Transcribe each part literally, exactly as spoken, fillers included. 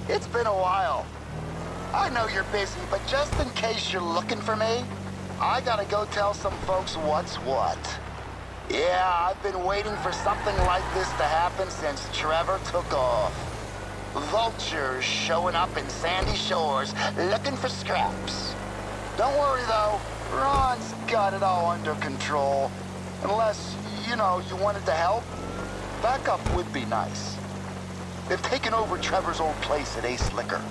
It's been a while. I know you're busy, but just in case you're looking for me, I gotta go tell some folks what's what. Yeah, I've been waiting for something like this to happen since Trevor took off. Vultures showing up in Sandy Shores looking for scraps. Don't worry though, Ron's got it all under control. Unless, you know, you wanted to help, backup would be nice. They've taken over Trevor's old place at Ace Liquor.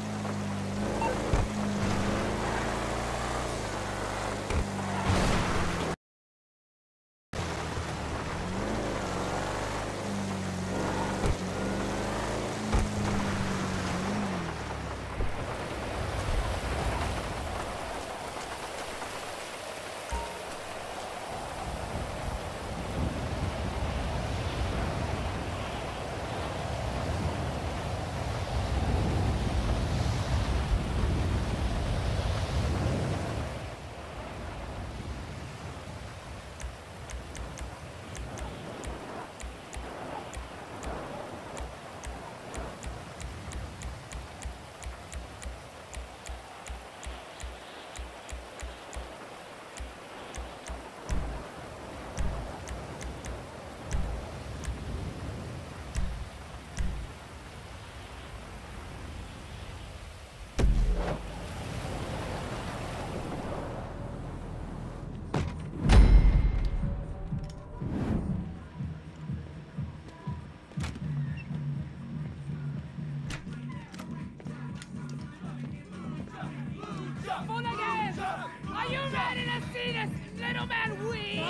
Are you ready to see this little man weep?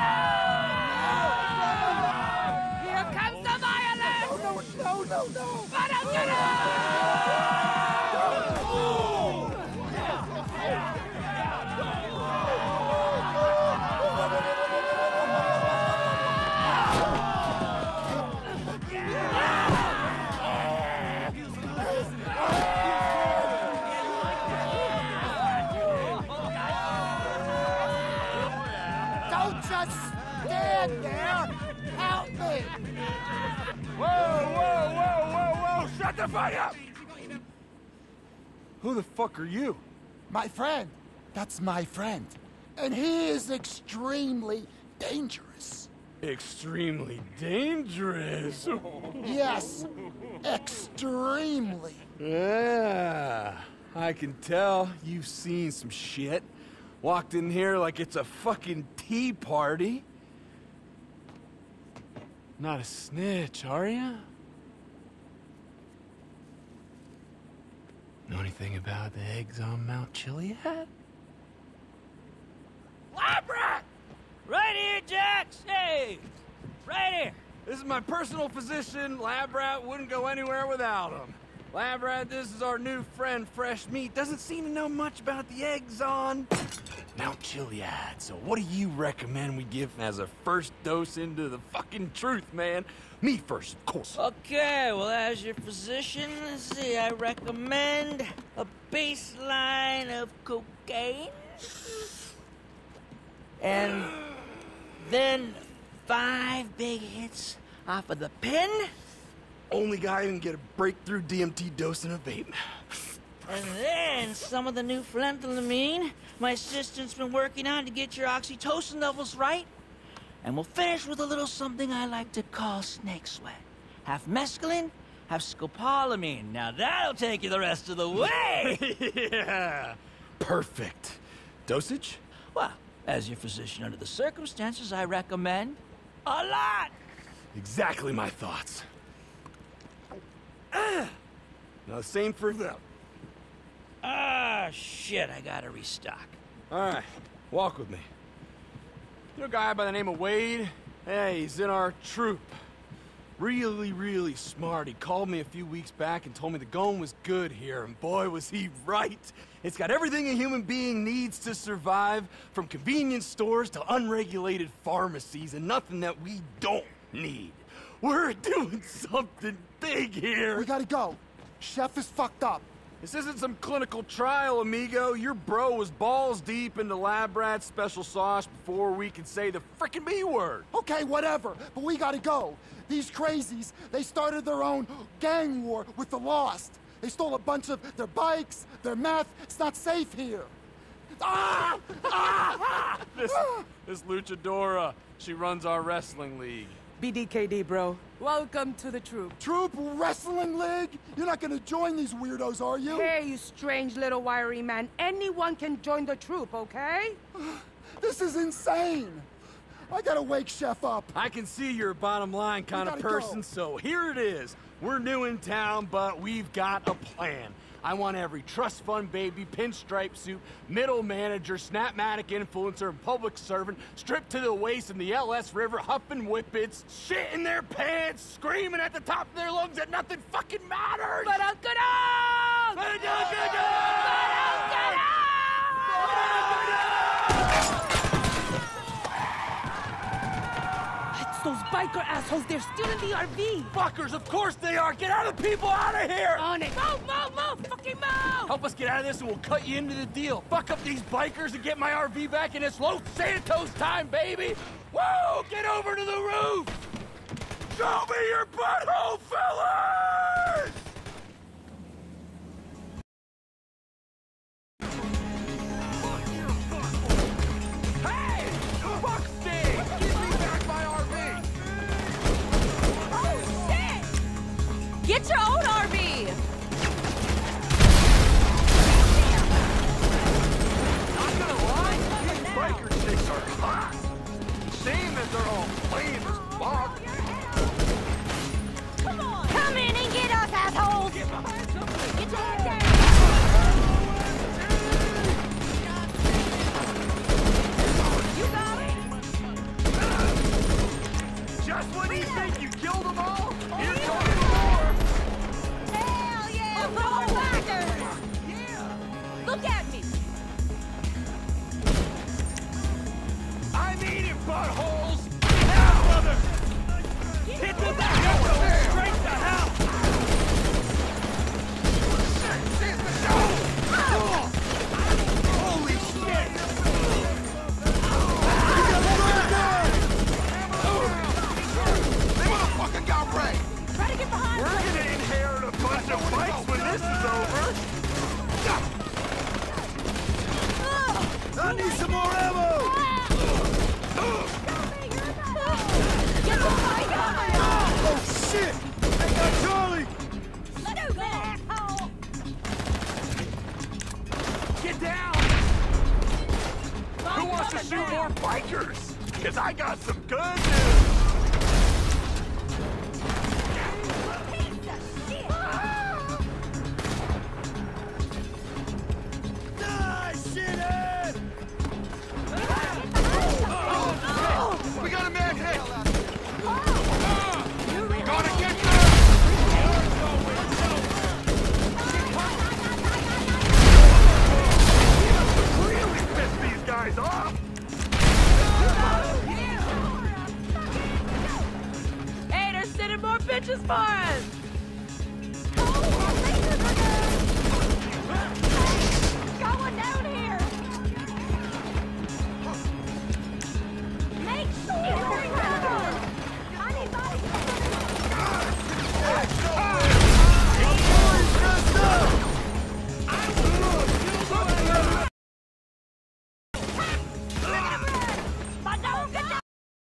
Here comes the violence! No, no, no, no! But I'm gonna... Stand there! Help me! Whoa, whoa, whoa, whoa, whoa! Shut the fuck up! Who the fuck are you? My friend. That's my friend. And he is extremely dangerous. Extremely dangerous? Yes, extremely. Yeah, I can tell you've seen some shit. Walked in here like it's a fucking tea party. Not a snitch, are ya? Know anything about the eggs on Mount Chiliad? Labrat! Right here, Jax! Hey! Right here! This is my personal physician. Labrat wouldn't go anywhere without him. Labrat, this is our new friend, Fresh Meat. Doesn't seem to know much about the eggs on Mount Chiliad. So what do you recommend we give as a first dose into the fucking truth, man? Me first, of course. Okay, well, as your physician, let's see, I recommend a baseline of cocaine. And then five big hits off of the pen. Only guy who can get a breakthrough D M T dose in a vape. And then some of the new phenethylamine my assistant's been working on to get your oxytocin levels right. And we'll finish with a little something I like to call snake sweat. Half mescaline, half scopolamine. Now that'll take you the rest of the way! Yeah! Perfect. Dosage? Well, as your physician under the circumstances, I recommend a lot! Exactly my thoughts. Now the same for them. Ah, shit, I gotta restock. Alright, walk with me. You know a guy by the name of Wade? Hey, he's in our troop. Really, really smart. He called me a few weeks back and told me the going was good here, and boy was he right. It's got everything a human being needs to survive, from convenience stores to unregulated pharmacies, and nothing that we don't need. We're doing something big here. We gotta go. Chef is fucked up. This isn't some clinical trial, amigo. Your bro was balls deep into Labrat's special sauce before we could say the frickin' B word. Okay, whatever, but we gotta go. These crazies, they started their own gang war with the Lost. They stole a bunch of their bikes, their meth. It's not safe here. Ah! Ah! Ah! This, this luchadora, she runs our wrestling league. B D K D, bro. Welcome to the troop. Troop Wrestling League? You're not gonna join these weirdos, are you? Hey, you strange little wiry man. Anyone can join the troop, okay? This is insane. I gotta wake Chef up. I can see you're a bottom line kind of gotta person, go. so here it is. We're new in town, but we've got a plan. I want every trust fund baby, pinstripe suit, middle manager, snapmatic influencer, and public servant stripped to the waist in the L S River, huffing whippets, shit in their pants, screaming at the top of their lungs that nothing fucking matters! But Uncle Dog! But Uncle Dog! Those biker assholes, they're still in the R V! Fuckers, of course they are! Get other people out of here! On it! Move, move, move! Fucking move! Help us get out of this and we'll cut you into the deal. Fuck up these bikers and get my R V back, and it's Los Santos time, baby! Woo! Get over to the roof! Show me your butthole, fellas! Hey! Fuck Sting! Give me back my R V! Oh, shit! Get your own R V! Not gonna lie, these biker chicks are hot. Shame that they're all plain as fuck. Come on! Come in and get us, assholes! Get behind somebody! Get your head down! You got it! Just when you think you killed them all, here comes more! Hell yeah! More backers! Yeah! Look at me! I mean it, buttholes! Now, brother! Hit the back! Straight to hell! Holy shit! They motherfucking got Ray! Try to get behind We're us! gonna inherit a bunch of bikes when this is over! I need some more ammo! Get the bike on! Oh shit! They got Charlie! Let's do that, asshole! Get down! Who wants to shoot more bikers? Cause I got some good news! Piece of shit! Die, shithead! We got a man hit! Gotta get there! Really pissed these guys off! Hey, they're sending more bitches for us! Going down here! Make sure! I need body My dog, get down!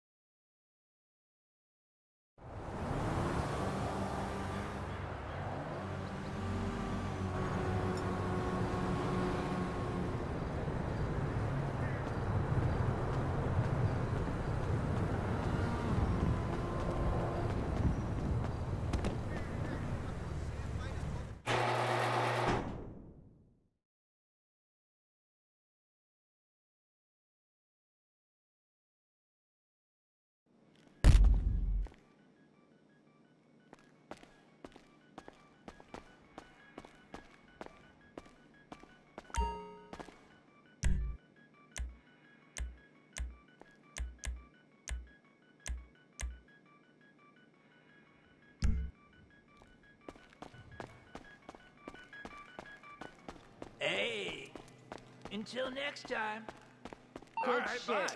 Hey, until next time. All Good right, shit. bye.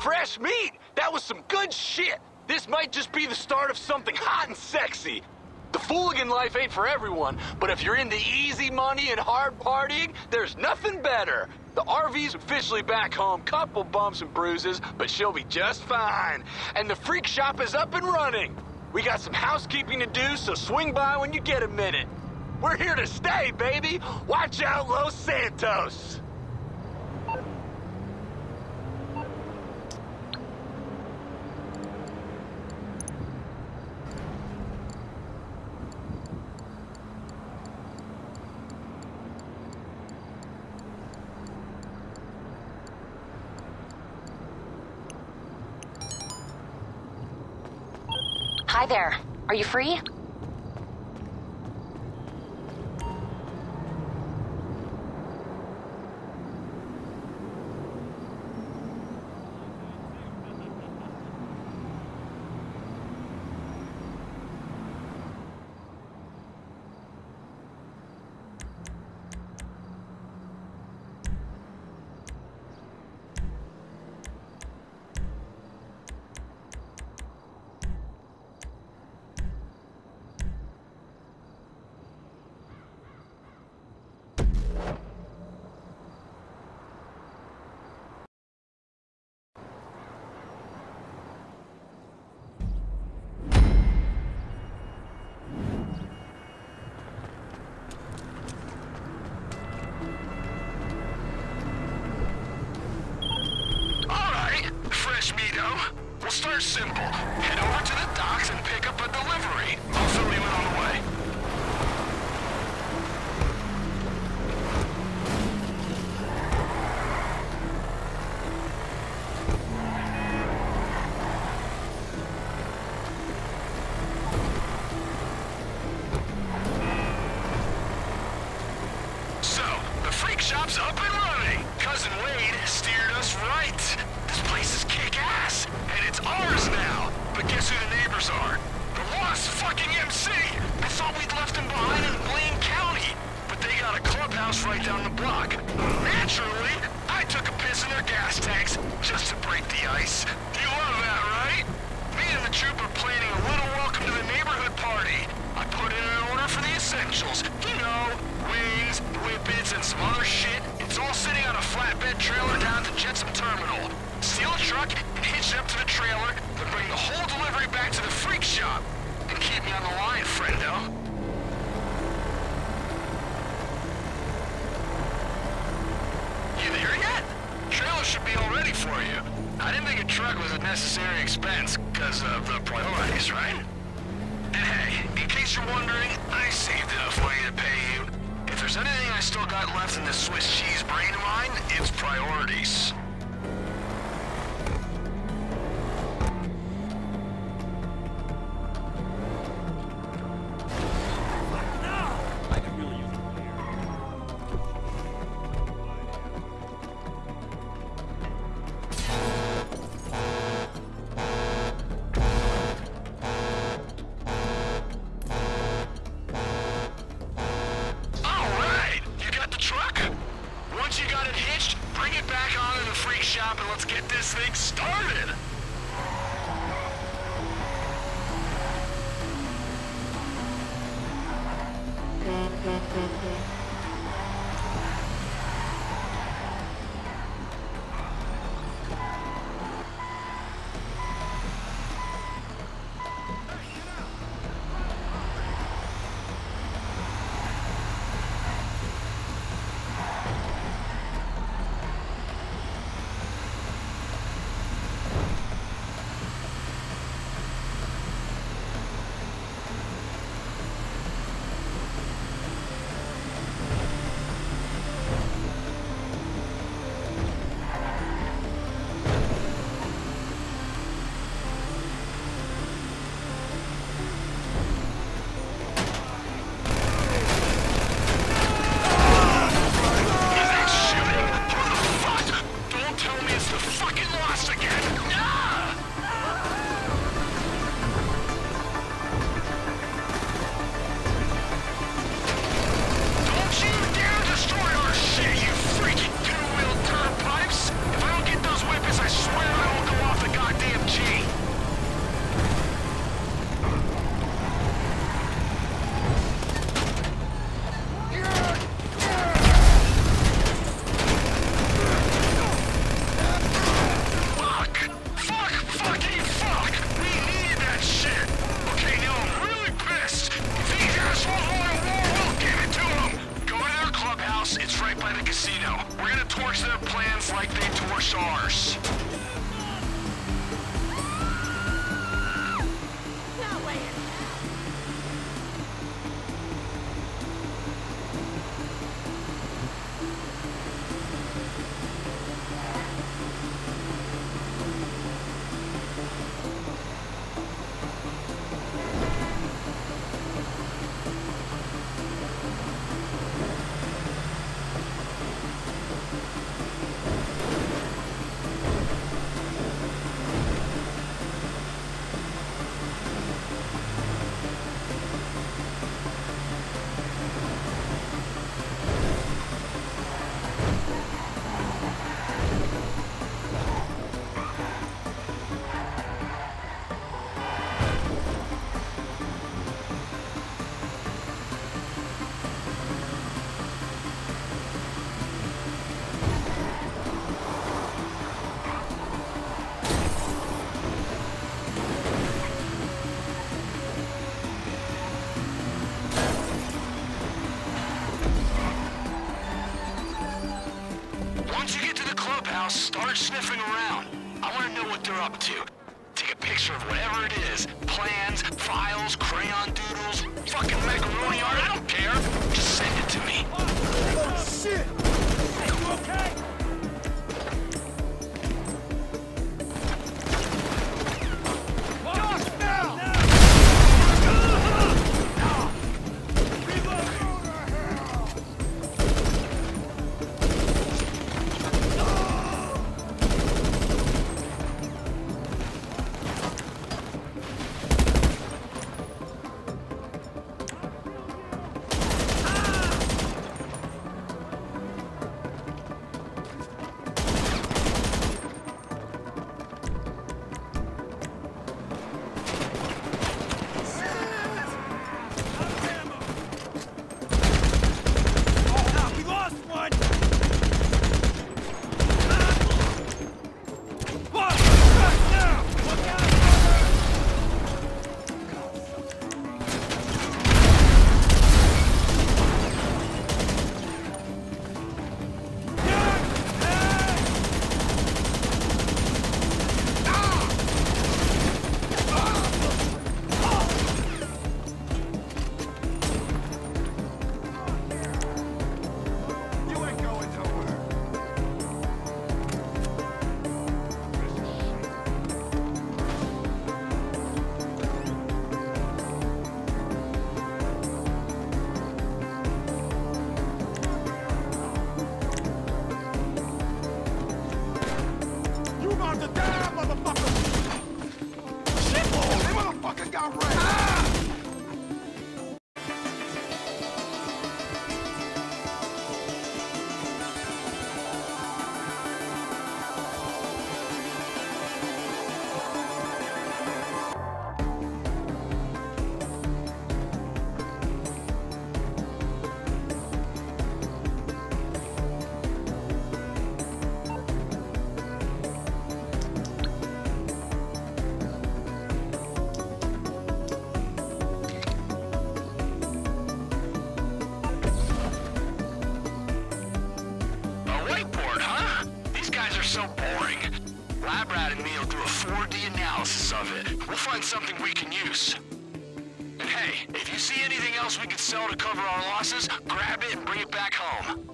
Fresh meat! That was some good shit! This might just be the start of something hot and sexy. The Fooligan life ain't for everyone, but if you're into easy money and hard partying, there's nothing better. The R V's officially back home, couple bumps and bruises, but she'll be just fine. And the freak shop is up and running. We got some housekeeping to do, so swing by when you get a minute. We're here to stay, baby! Watch out, Los Santos! Hi there. Are you free? We'll start simple. Head over to the docks and pick up a delivery. I'll fill you in on the way. So, the freak shop's up and running. Cousin Wade steered us right. This place is kick-ass, and it's ours now. But guess who the neighbors are? The Lost fucking M C! I thought we'd left them behind in Blaine County, but they got a clubhouse right down the block. Naturally, I took a piss in their gas tanks just to break the ice. You love that, right? Me and the troop are planning a little welcome to the neighborhood party. I put in an order for the essentials. You know, wings, whippets, and some other shit. It's all sitting on a flatbed trailer down at the Jetsam Terminal. Steal a truck and hitch it up to the trailer, then bring the whole delivery back to the freak shop. And keep me on the line, friendo. You there yet? Trailer should be all ready for you. I didn't think a truck was a necessary expense because of the priorities, right? And hey, in case you're wondering, I saved enough money to pay you. If there's anything I still got left in this Swiss cheese brain of mine, it's priorities. Once you got it hitched, bring it back onto the freak shop and let's get this thing started! up to. Take a picture of whatever it is. Plans, files, crayon doodles, fucking macaroni art, I don't care. Just send it to me. Oh, shit! Hey, you okay? Something we can use. And hey, if you see anything else we can sell to cover our losses, grab it and bring it back home.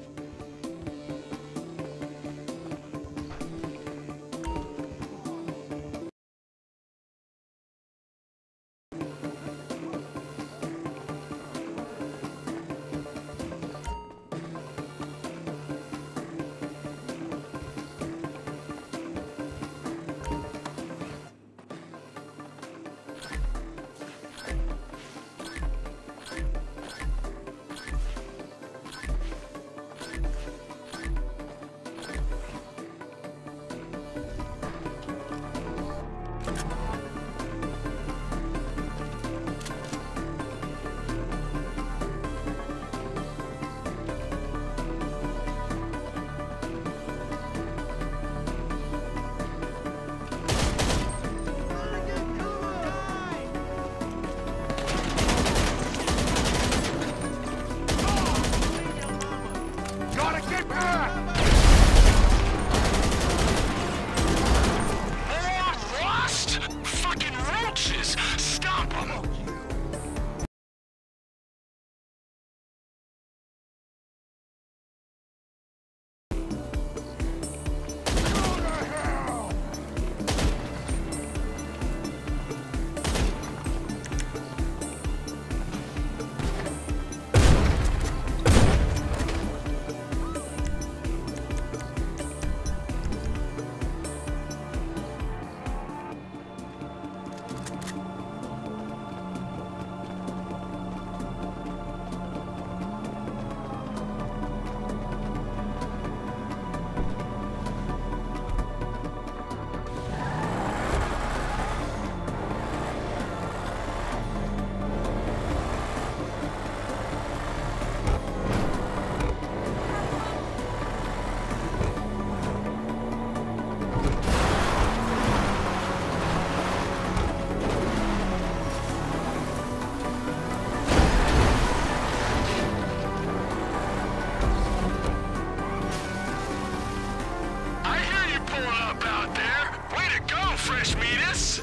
fresh meatus.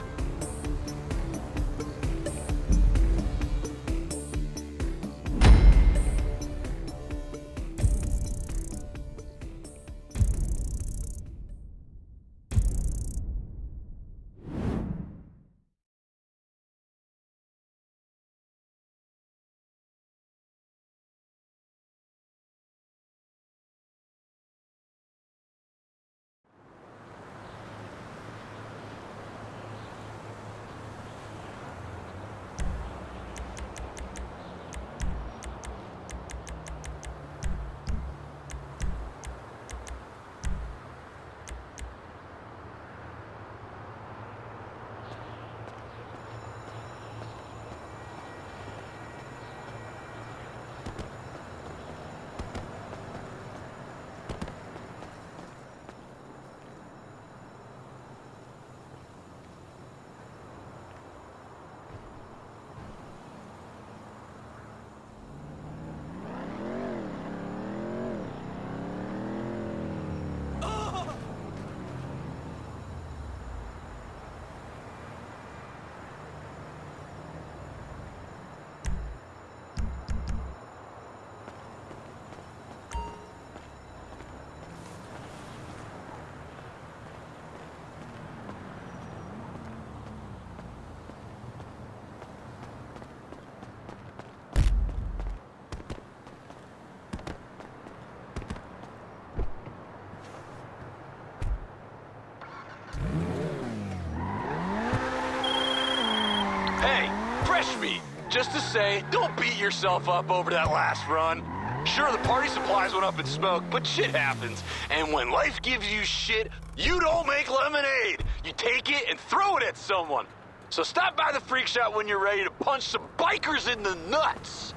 Hey, fresh meat. Just to say, don't beat yourself up over that last run. Sure, the party supplies went up in smoke, but shit happens. And when life gives you shit, you don't make lemonade. You take it and throw it at someone. So stop by the freak shop when you're ready to punch some bikers in the nuts.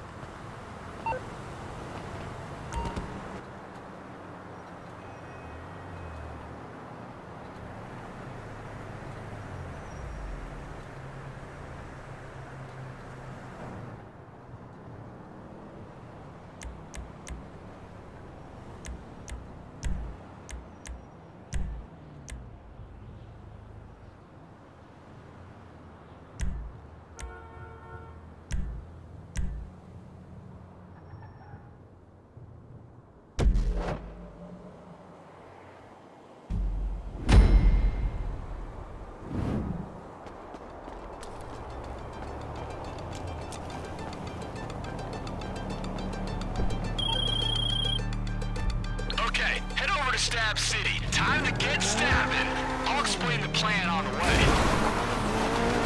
Stab City. Time to get stabbing. I'll explain the plan on the way.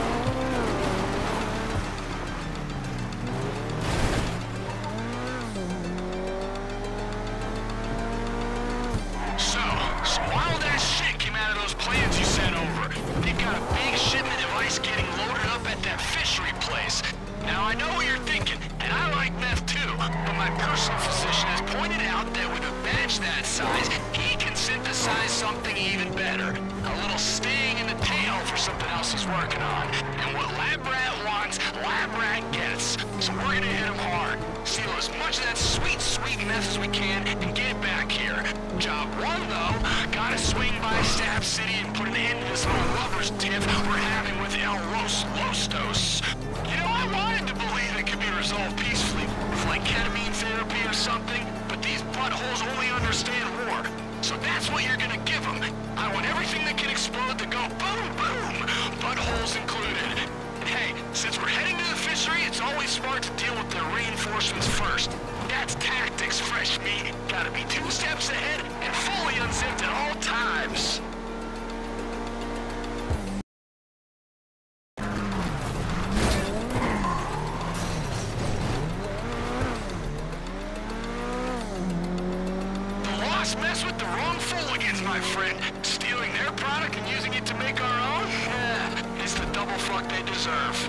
So, some wild-ass shit came out of those plans you sent over. They've got a big shipment of ice getting loaded up at that fishery place. Now, I know what you're thinking, and I like meth too, but my personal physician has pointed out that with a batch that size, he can synthesize something even better. A little sting in the tail for something else he's working on. And what Lab Rat wants, Lab Rat gets. So we're gonna hit him hard. Steal as much of that sweet, sweet meth as we can and get it back here. Job one, though, gotta swing by Stab City and put an end to this little lovers tiff we're having with El Los Lostos. You know, I wanted to believe it could be resolved peacefully with, like, ketamine therapy or something, but these buttholes only understand war. So that's what you're gonna give them. I want everything that can explode to go boom, boom, buttholes included. And hey, since we're heading to the fishery, it's always smart to deal with their reinforcements first. That's tactics, fresh meat. Gotta be two steps ahead and fully unzipped at all times. Mess with the wrong fooligans, my friend. Stealing their product and using it to make our own? Yeah, it's the double fuck they deserve.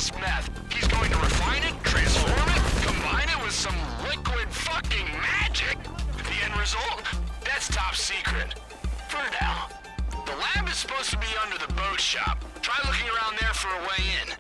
this meth. He's going to refine it, transform it, combine it with some liquid fucking magic. The end result? That's top secret. For now. The lab is supposed to be under the boat shop. Try looking around there for a way in.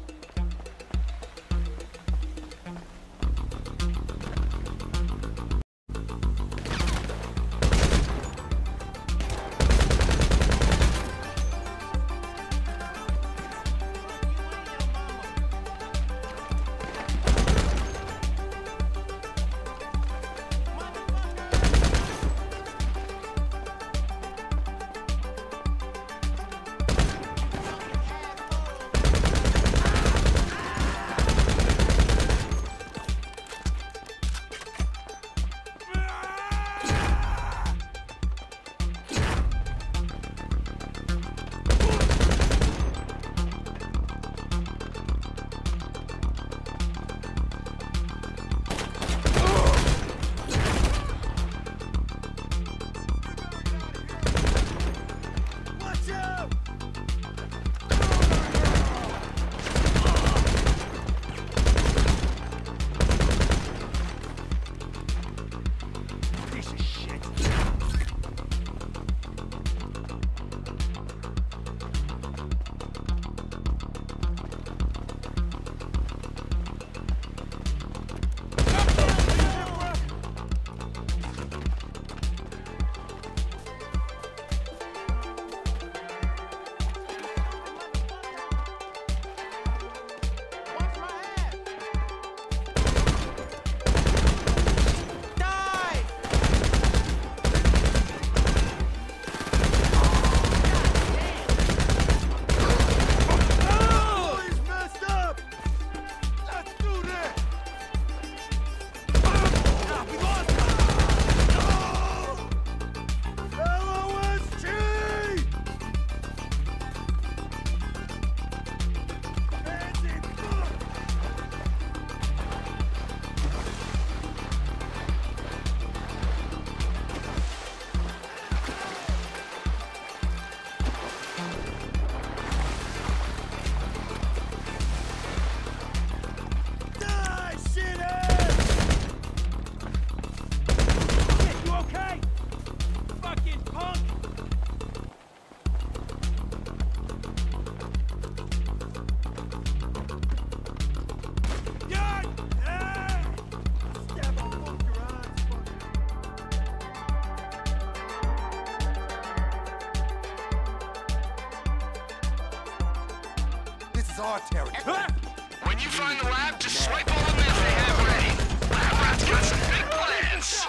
Our territory. When you find the lab, just swipe all the meth they have ready. Lab Rat's got some big plans.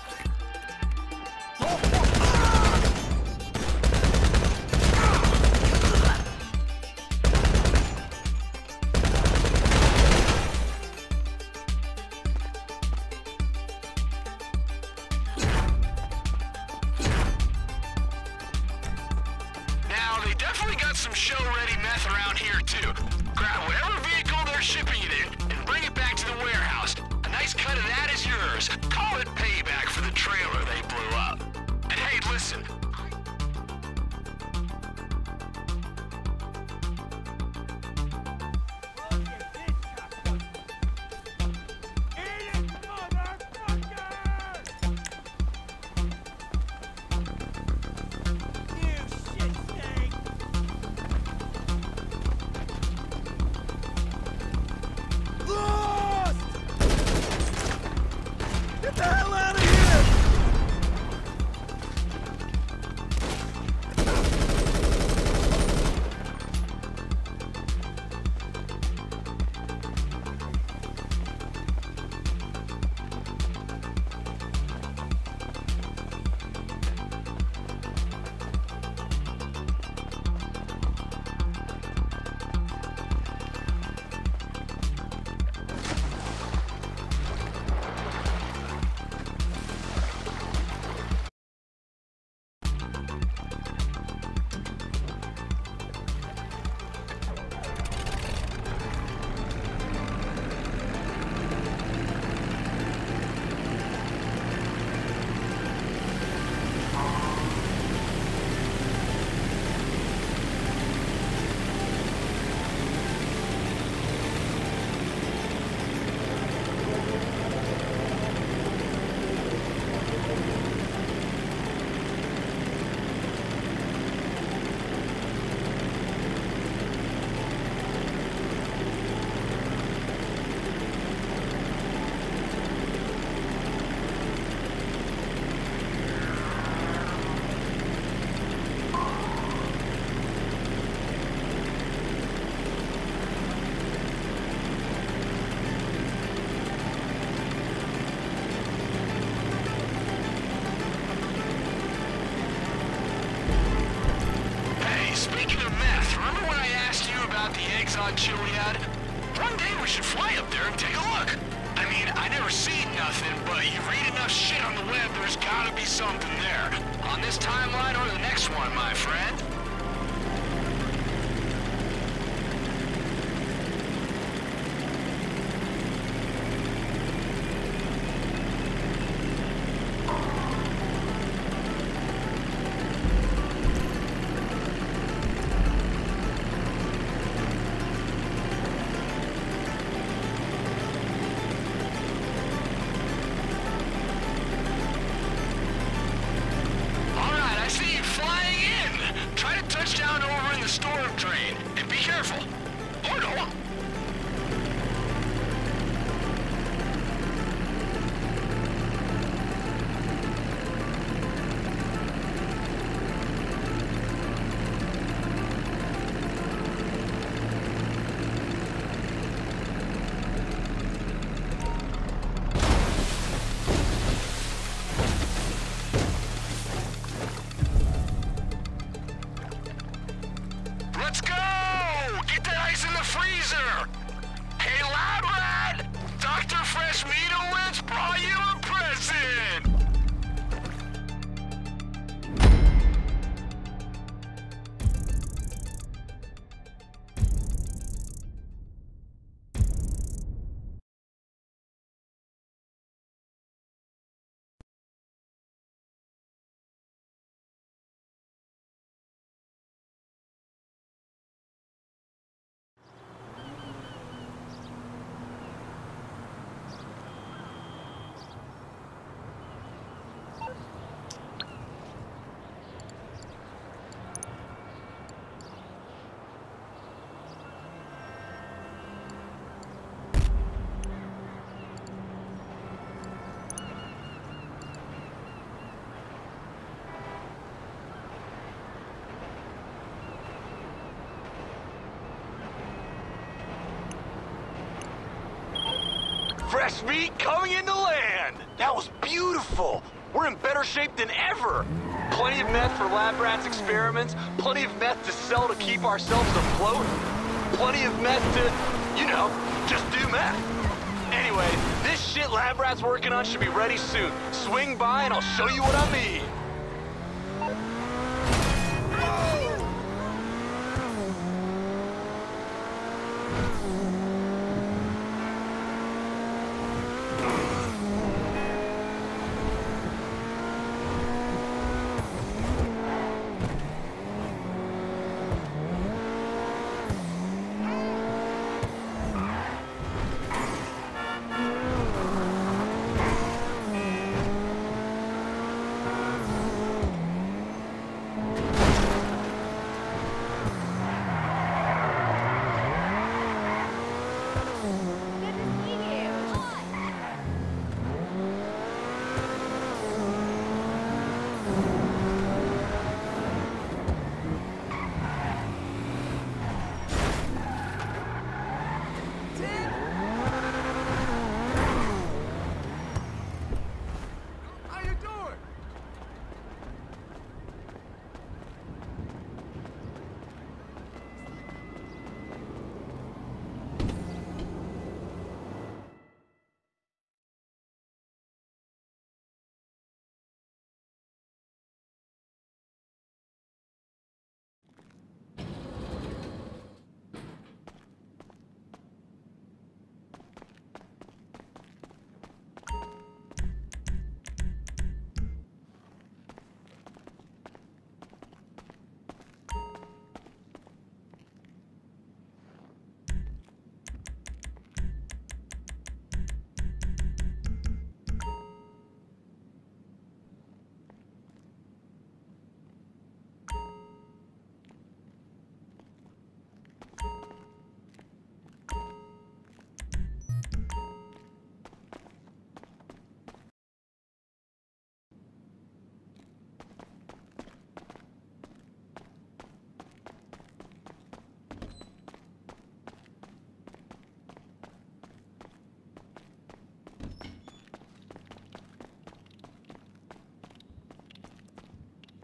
Now, they definitely got some show-ready meth around here, too. Grab whatever vehicle they're shipping it in and bring it back to the warehouse. A nice cut of that is yours. Call it payback. on Chiliad? One day we should fly up there and take a look. I mean, I never seen nothing, but you read enough shit on the web, there's gotta be something there. On this timeline or the next one, my friend. Let's go! Get that ice in the freezer! Hey, Lab Rat! Doctor Fresh Meatowitz brought you a present! Fresh meat coming into land! That was beautiful! We're in better shape than ever! Plenty of meth for Lab Rat's experiments, plenty of meth to sell to keep ourselves afloat, plenty of meth to, you know, just do meth. Anyway, this shit Lab Rat's working on should be ready soon. Swing by and I'll show you what I mean.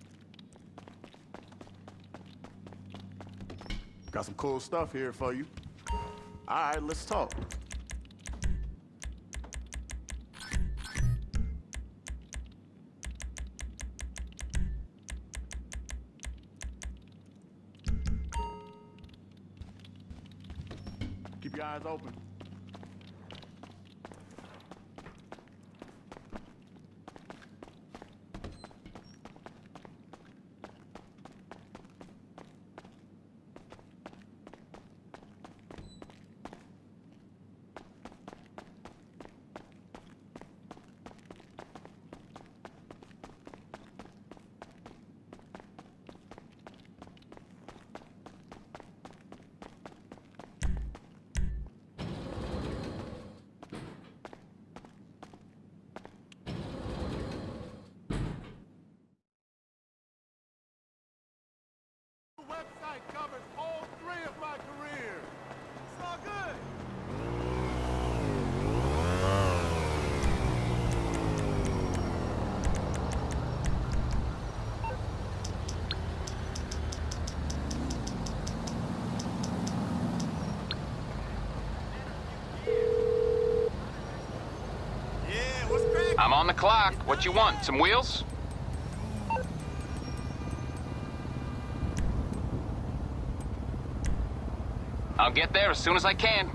Got some cool stuff here for you. All right, let's talk. Keep your eyes open. The website covers all three of my careers. It's all good. Yeah, what's cracking? I'm on the clock. What you want? Some wheels? I'll get there as soon as I can.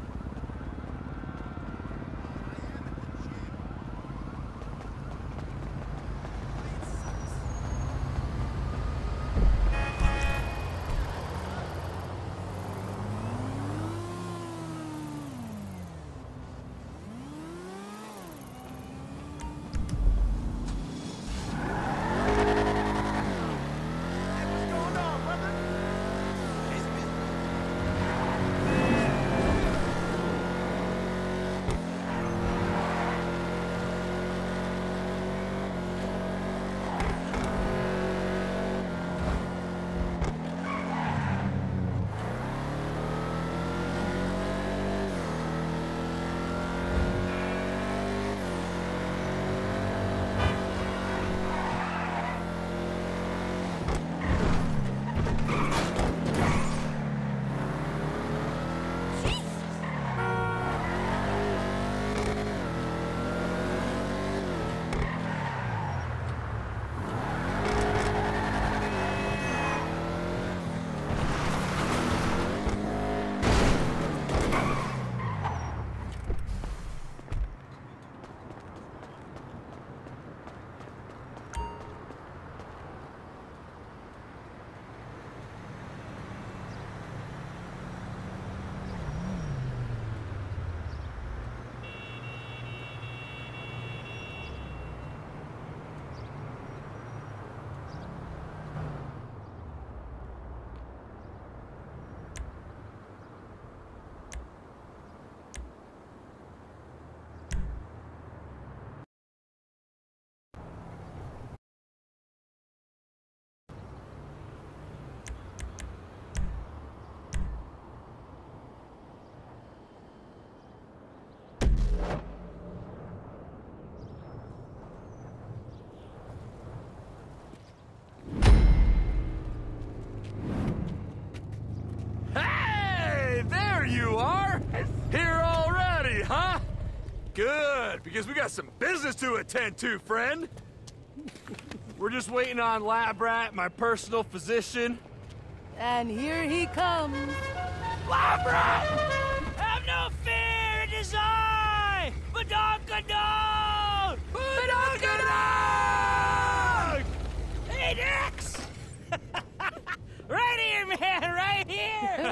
Good, because we got some business to attend to, friend. We're just waiting on Lab Rat, my personal physician. And here he comes. Lab Rat! Have no fear, it is I! Badonkadonk! Badonkadonk! Hey, Dex! Right here, man, right here!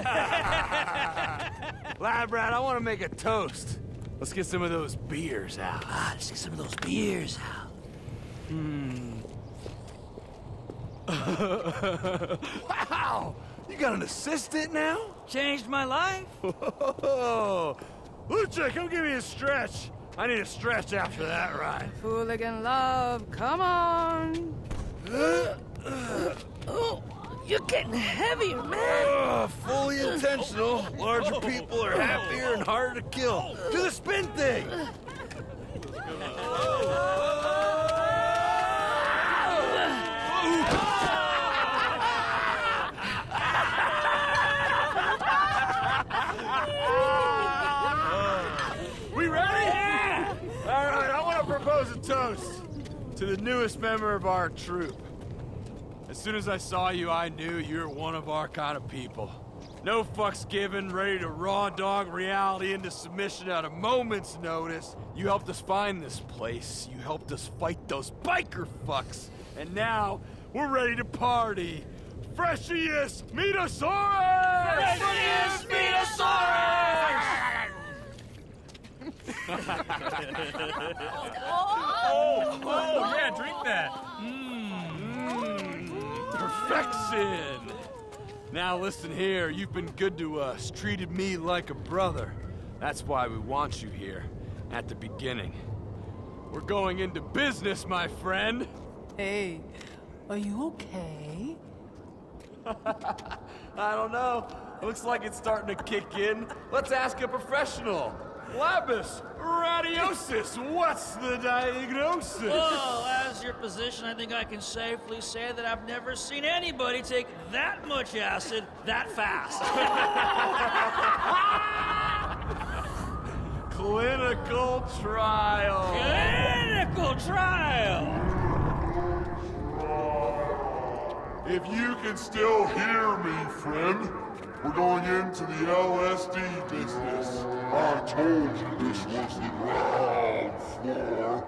Lab Rat, I want to make a toast. Let's get some of those beers out. Ah, let's get some of those beers out. Hmm. Wow! You got an assistant now? Changed my life. Lucha, come give me a stretch. I need a stretch after that ride. Hooligan love, come on. Oh, you're getting heavier, man. Uh, fully intentional. Larger people are happier and harder to kill. Do the spin thing. toast to the newest member of our troop. As soon as I saw you, I knew you were one of our kind of people. No fucks given, ready to raw dog reality into submission at a moment's notice. You helped us find this place. You helped us fight those biker fucks. And now, we're ready to party. Freshiest Metasaurus! Freshiest Metasaurus! Oh, oh, yeah, drink that. Mmm, perfection. Now listen here, you've been good to us, treated me like a brother. That's why we want you here, at the beginning. We're going into business, my friend. Hey, are you okay? I don't know. Looks like it's starting to kick in. Let's ask a professional. Lapis radiosis, what's the diagnosis? Well, as your physician, I think I can safely say that I've never seen anybody take that much acid that fast. Clinical trial. Clinical trial. If you can still hear me, friend, we're going into the L S D business. I told you this was the ground floor.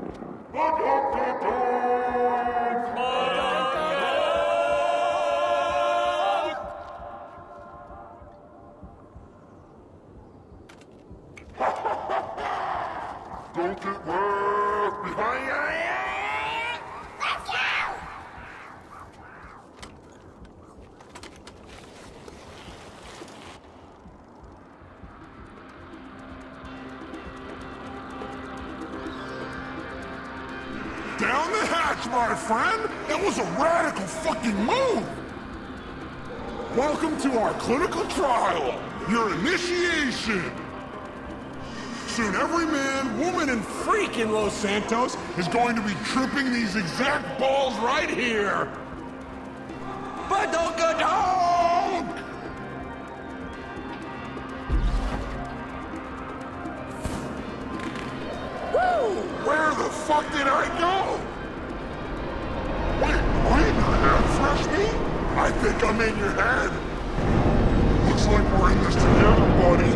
Don't get left behind. Let's go! Down the hatch, my friend! That was a radical fucking move! Welcome to our clinical trial, your initiation! Soon every man, woman, and freak in Los Santos is going to be tripping these exact balls right here! Badonka-donk! Woo! Where the fuck did I go? Wait, am I in your head, Fresh Meat? I think I'm in your head. Looks like we're in this together, buddy.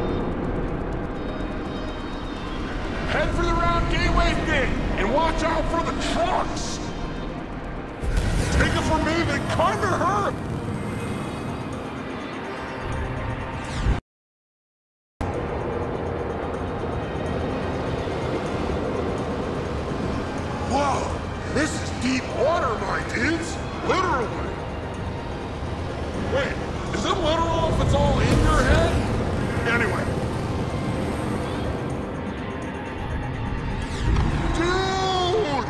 Head for the round gateway thing, and watch out for the trucks! Take it from me, then come to her! Whoa! This is deep water, my dudes! Literally! Wait, is it literal if it's all in your head? Anyway. Dude!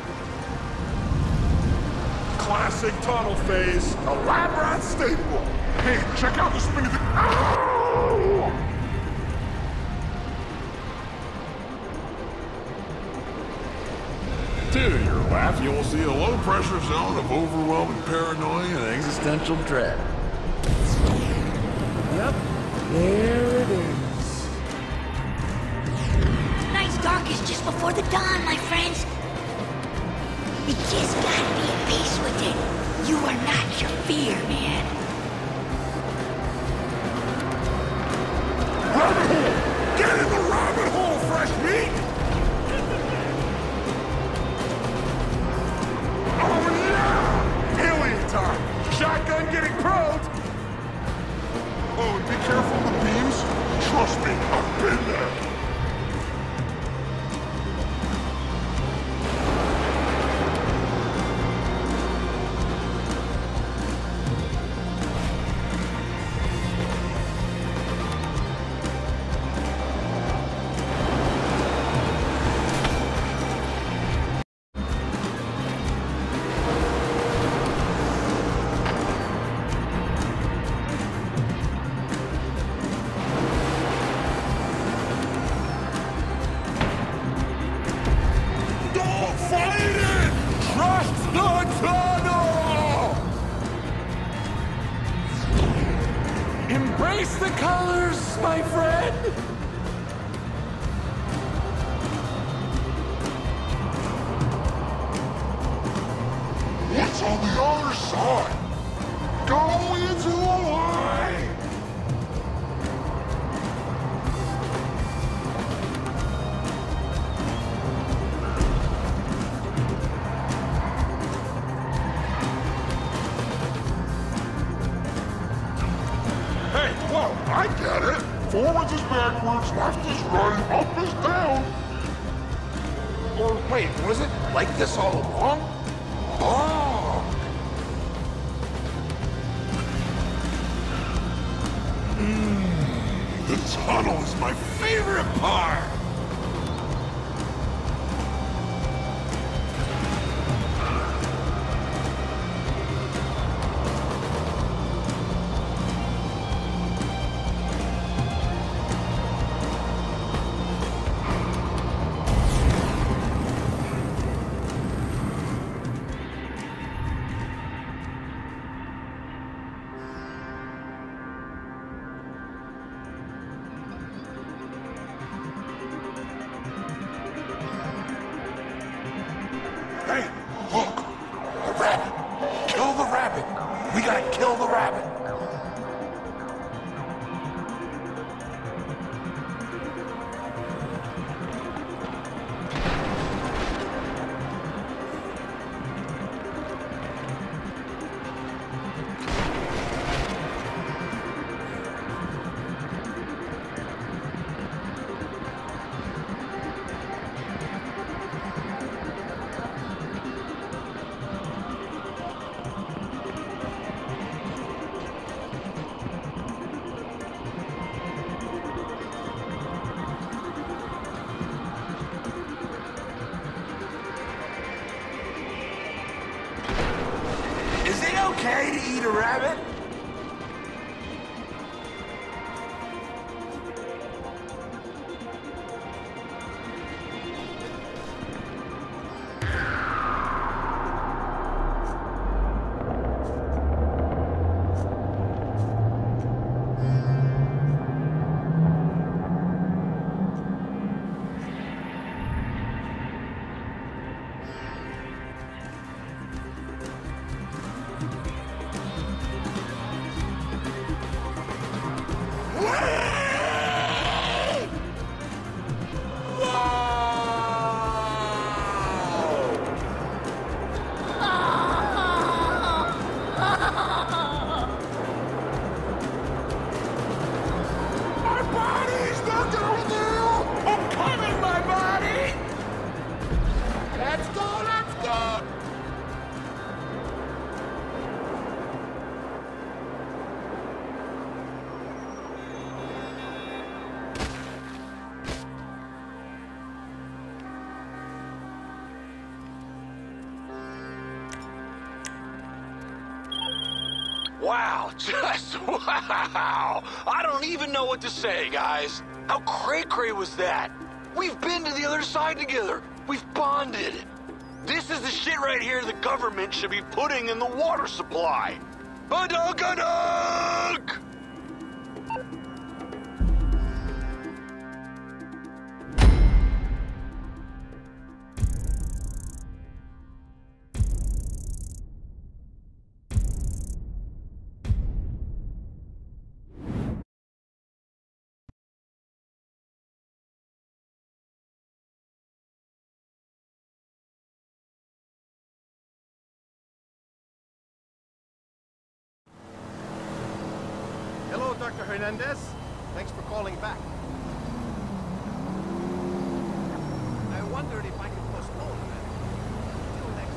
Classic tunnel phase, a lab rat staple. Hey, check out the spinning thing. Ow! To your left, you will see a low-pressure zone of overwhelming paranoia and existential dread. Yep, there it is. Night's darkest just before the dawn, my friends. You just gotta be at peace with it. You are not your fear, man. Rabbit hole! Get in the rabbit hole, Fresh Meat! Oh yeah! Alien time! Shotgun getting probed! Oh, and be careful of the beams. Trust me, I've been there. Embrace the colors, my friend! Forwards is backwards, left is right, up is down. Or wait, was it like this all along? Oh! Mm, the tunnel is my favorite part! Hey, look! The rabbit! Kill the rabbit! We gotta kill the rabbit! Is it okay to eat a rabbit? Wow, just wow! I don't even know what to say, guys. How cray-cray was that? We've been to the other side together. We've bonded. This is the shit right here the government should be putting in the water supply. Badug-a-dug! Hello, Doctor Hernandez. Thanks for calling back. I wondered if I could postpone that until next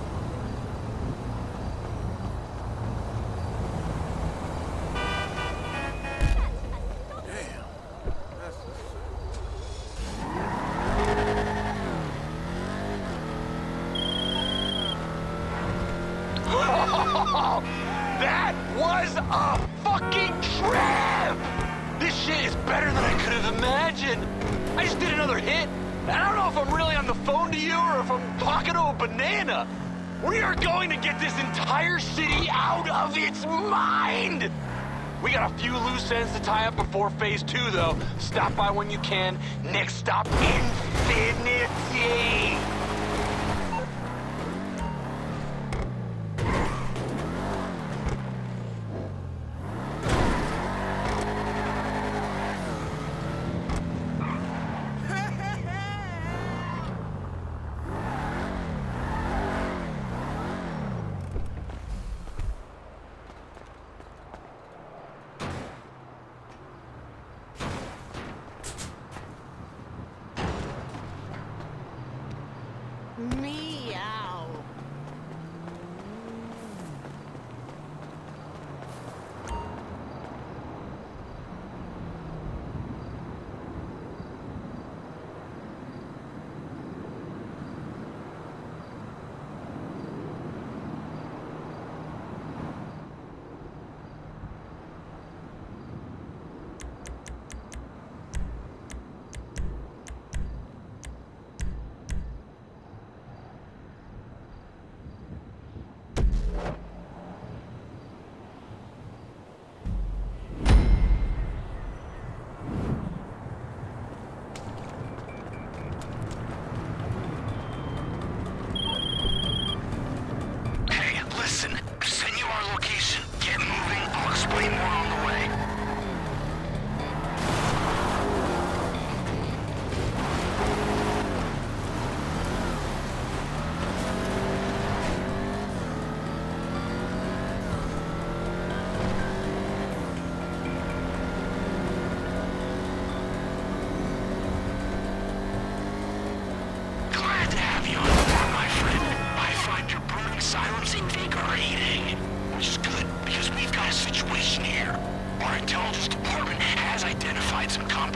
month. Damn. That's That was a fucking trip! This shit is better than I could have imagined. I just did another hit, and I don't know if I'm really on the phone to you or if I'm talking to a banana. We are going to get this entire city out of its mind! We got a few loose ends to tie up before phase two, though. Stop by when you can. Next stop, Infinity!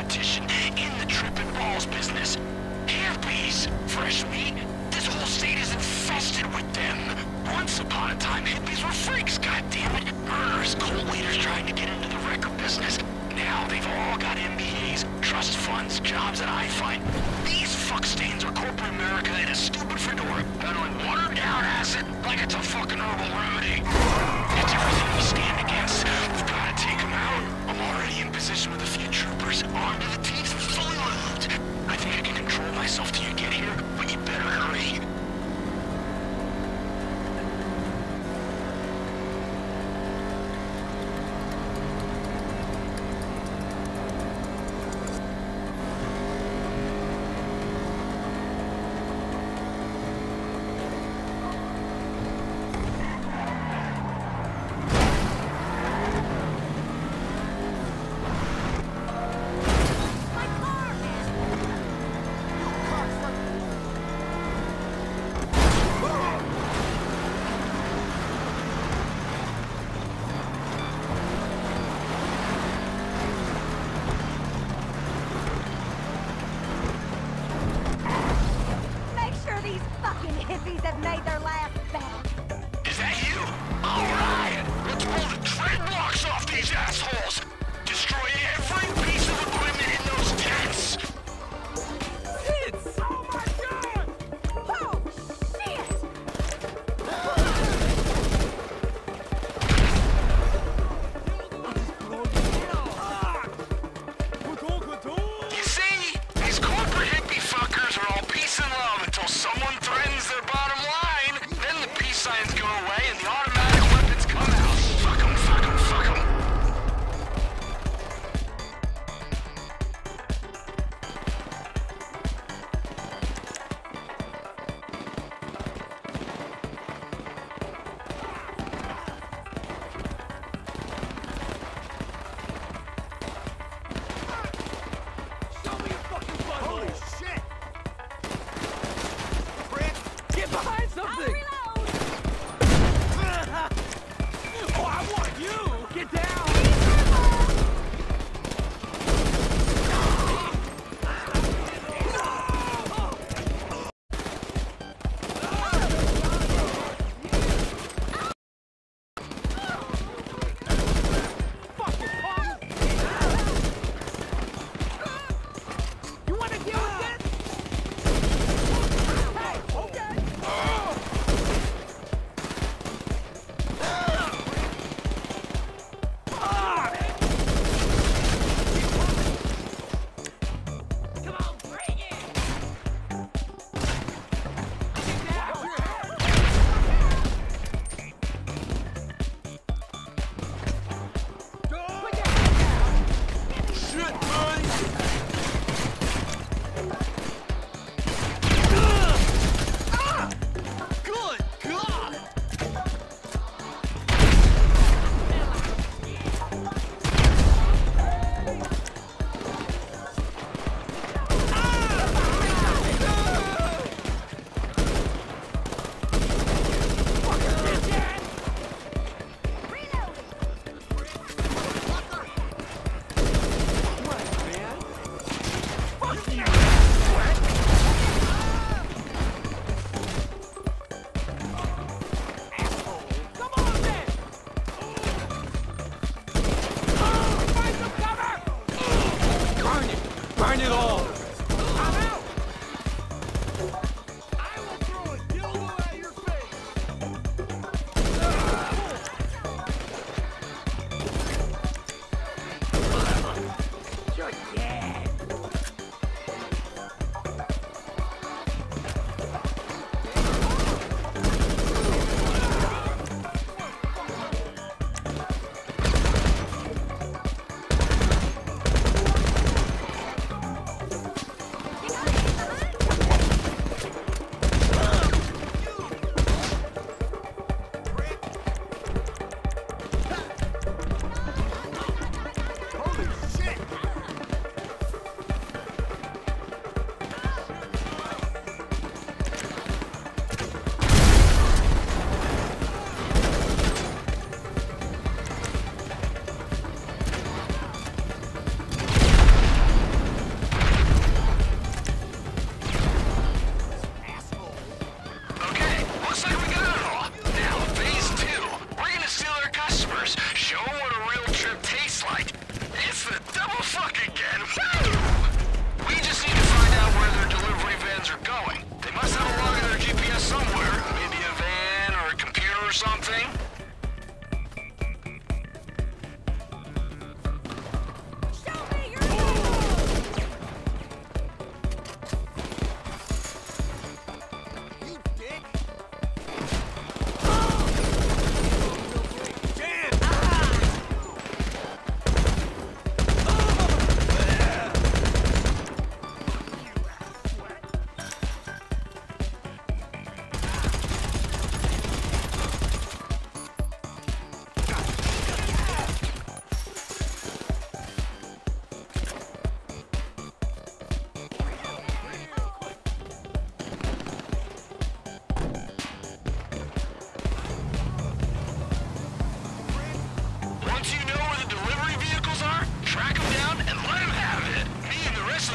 competition in the tripping balls business. Hippies! Fresh meat? This whole state is infested with them. Once upon a time, hippies were freaks, goddammit. Murderers, cult leaders trying to get into the record business. Now they've all got M B As, trust funds, jobs that I find. These fuckstains are corporate America in a stupid fedora, peddling watered-down acid like it's a fucking herbal remedy. It's everything we stand against. We've got to take them out. I'm already in position with a few troopers, armed to the teeth and fully loaded. I think I can control myself till you get here, but you better hurry.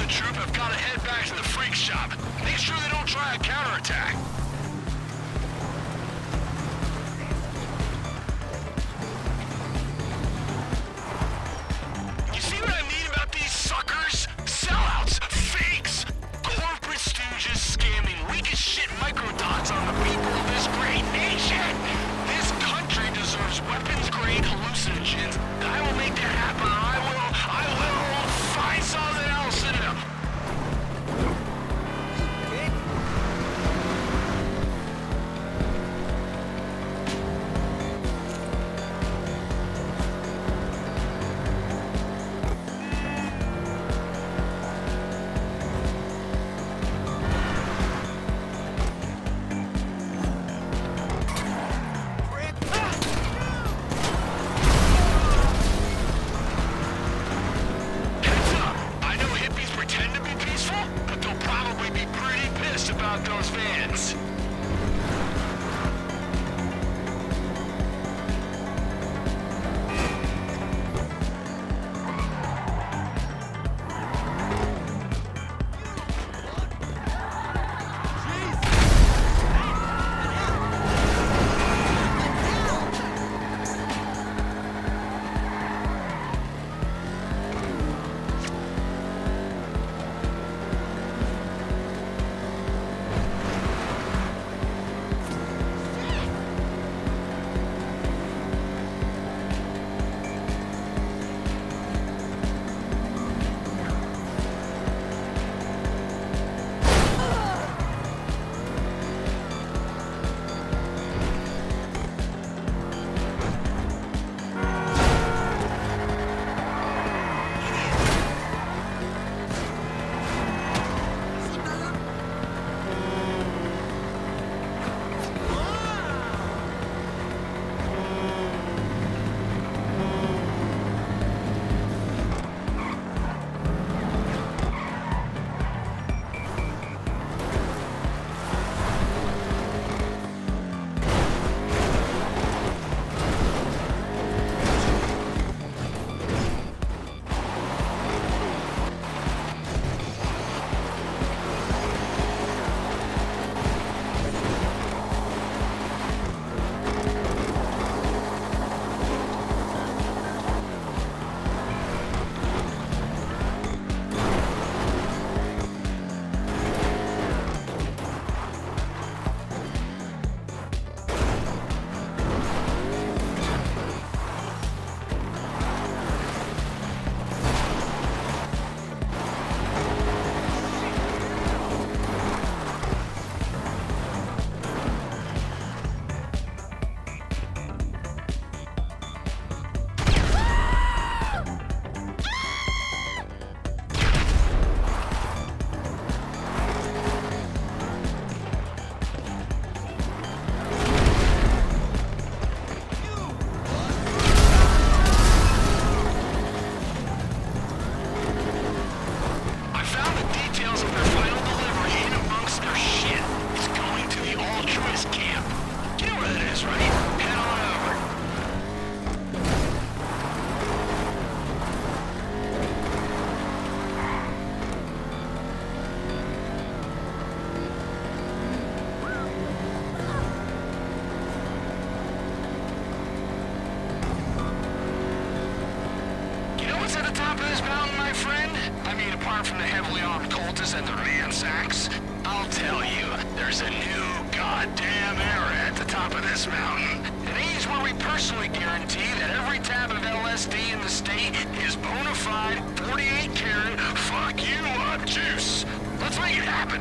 troop have got to head back to the freak shop. Make sure they don't try a counterattack. You see what I mean about these suckers? Sellouts, fakes, corporate stooges scamming weak as shit microdots on the people of this great nation. This country deserves weapons-grade hallucinogens, and I will make that happen, or I will, I will find something else in them. Those fans. Apart from the heavily armed cultists and the ransacks, I'll tell you, there's a new goddamn era at the top of this mountain. An age where we personally guarantee that every tab of L S D in the state is bona fide forty-eight karat fuck you up juice. Let's make it happen.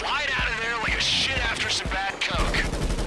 Slide out of there like a shit after some bad coke.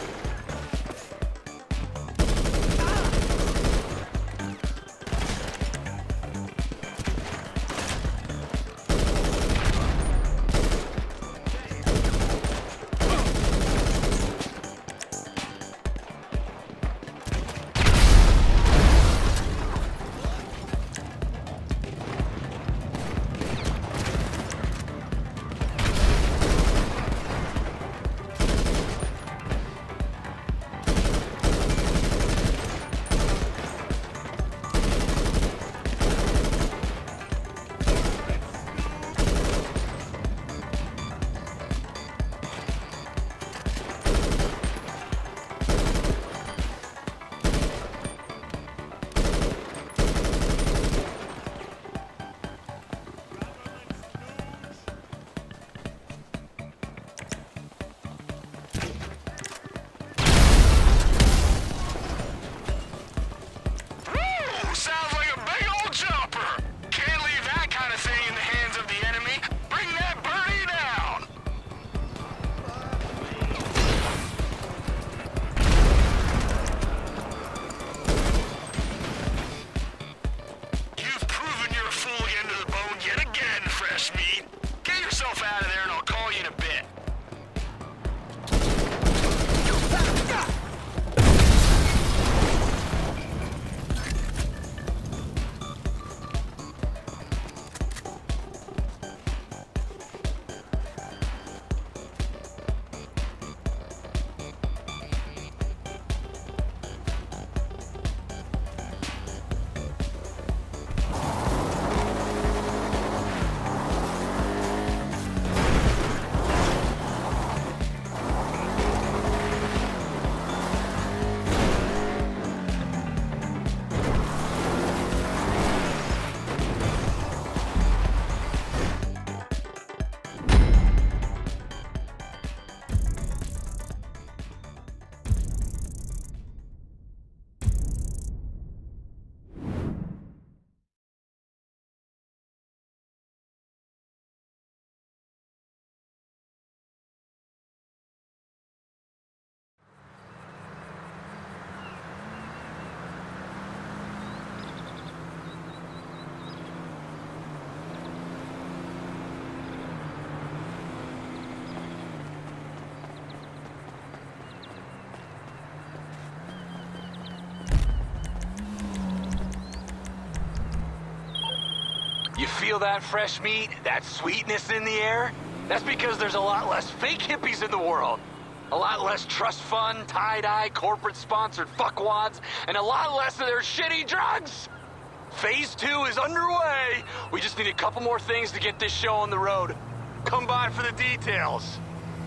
You feel that fresh meat? That sweetness in the air? That's because there's a lot less fake hippies in the world. A lot less trust fund, tie-dye, corporate-sponsored fuckwads, and a lot less of their shitty drugs. Phase two is underway. We just need a couple more things to get this show on the road. Come by for the details.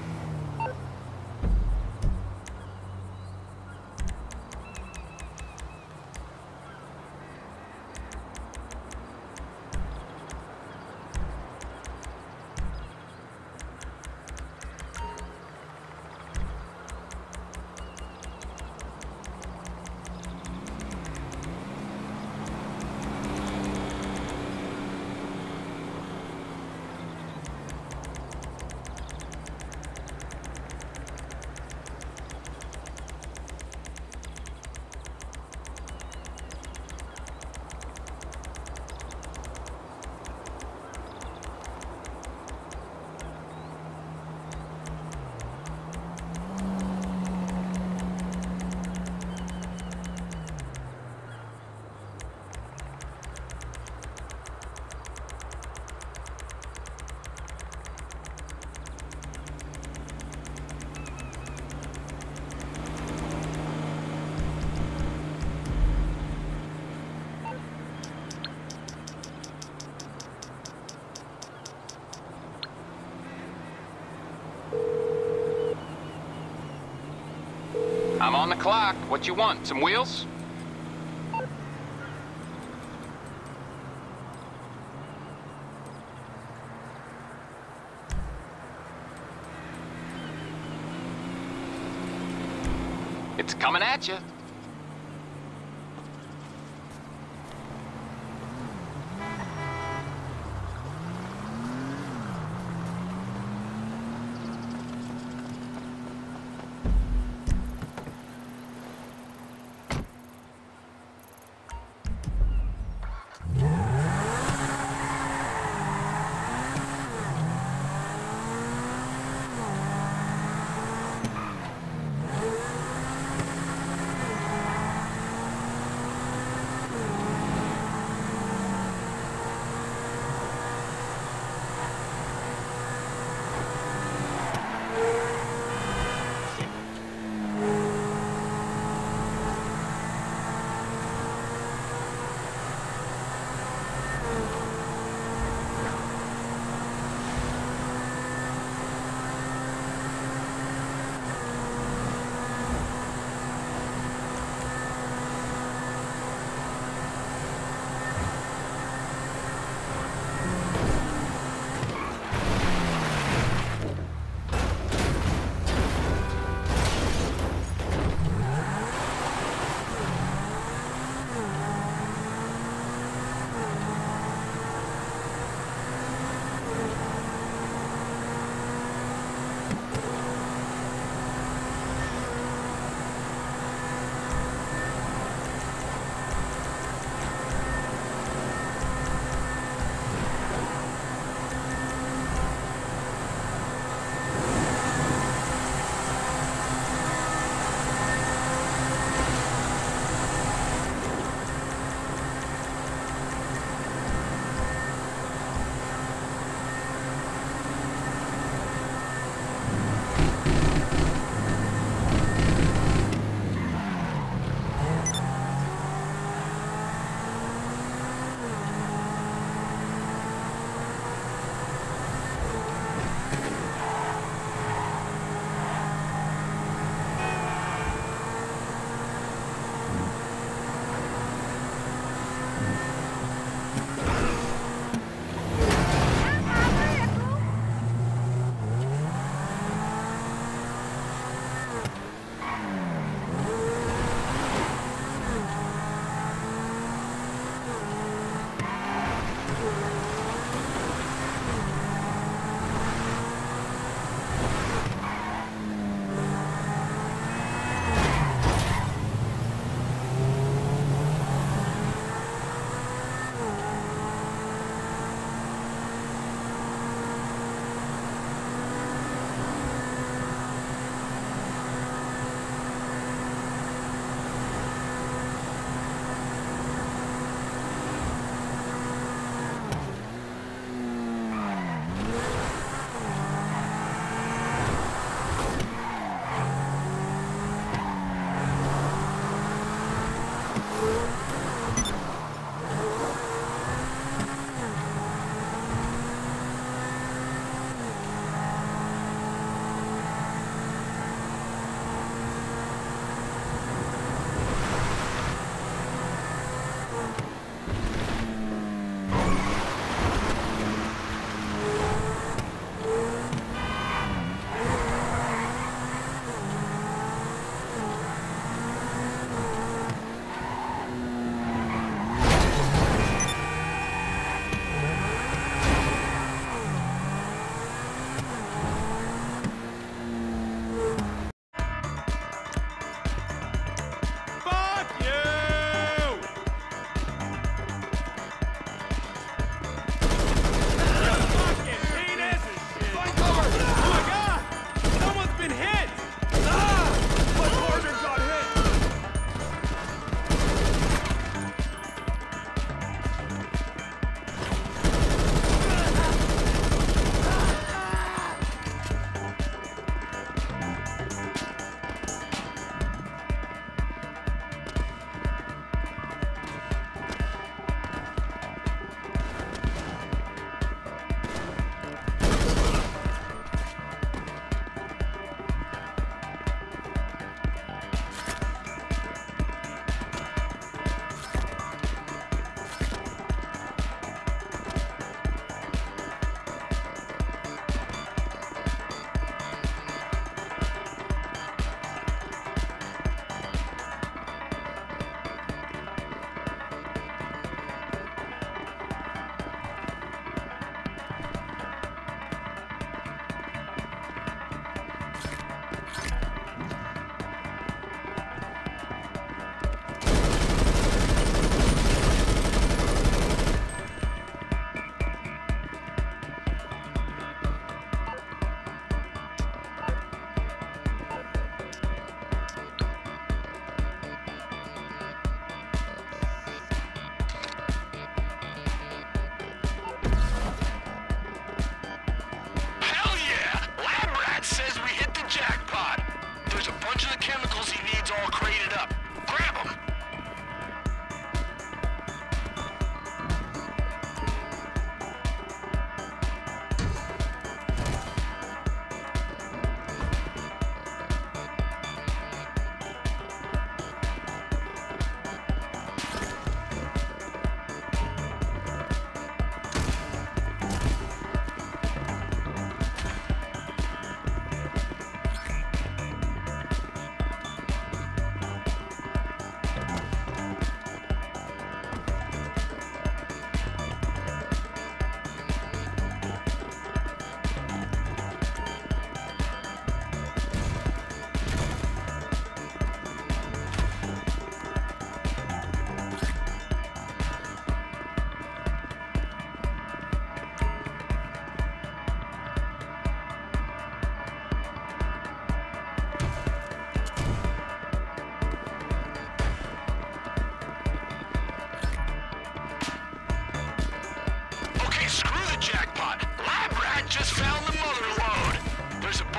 I'm on the clock. What you want? Some wheels? It's coming at you.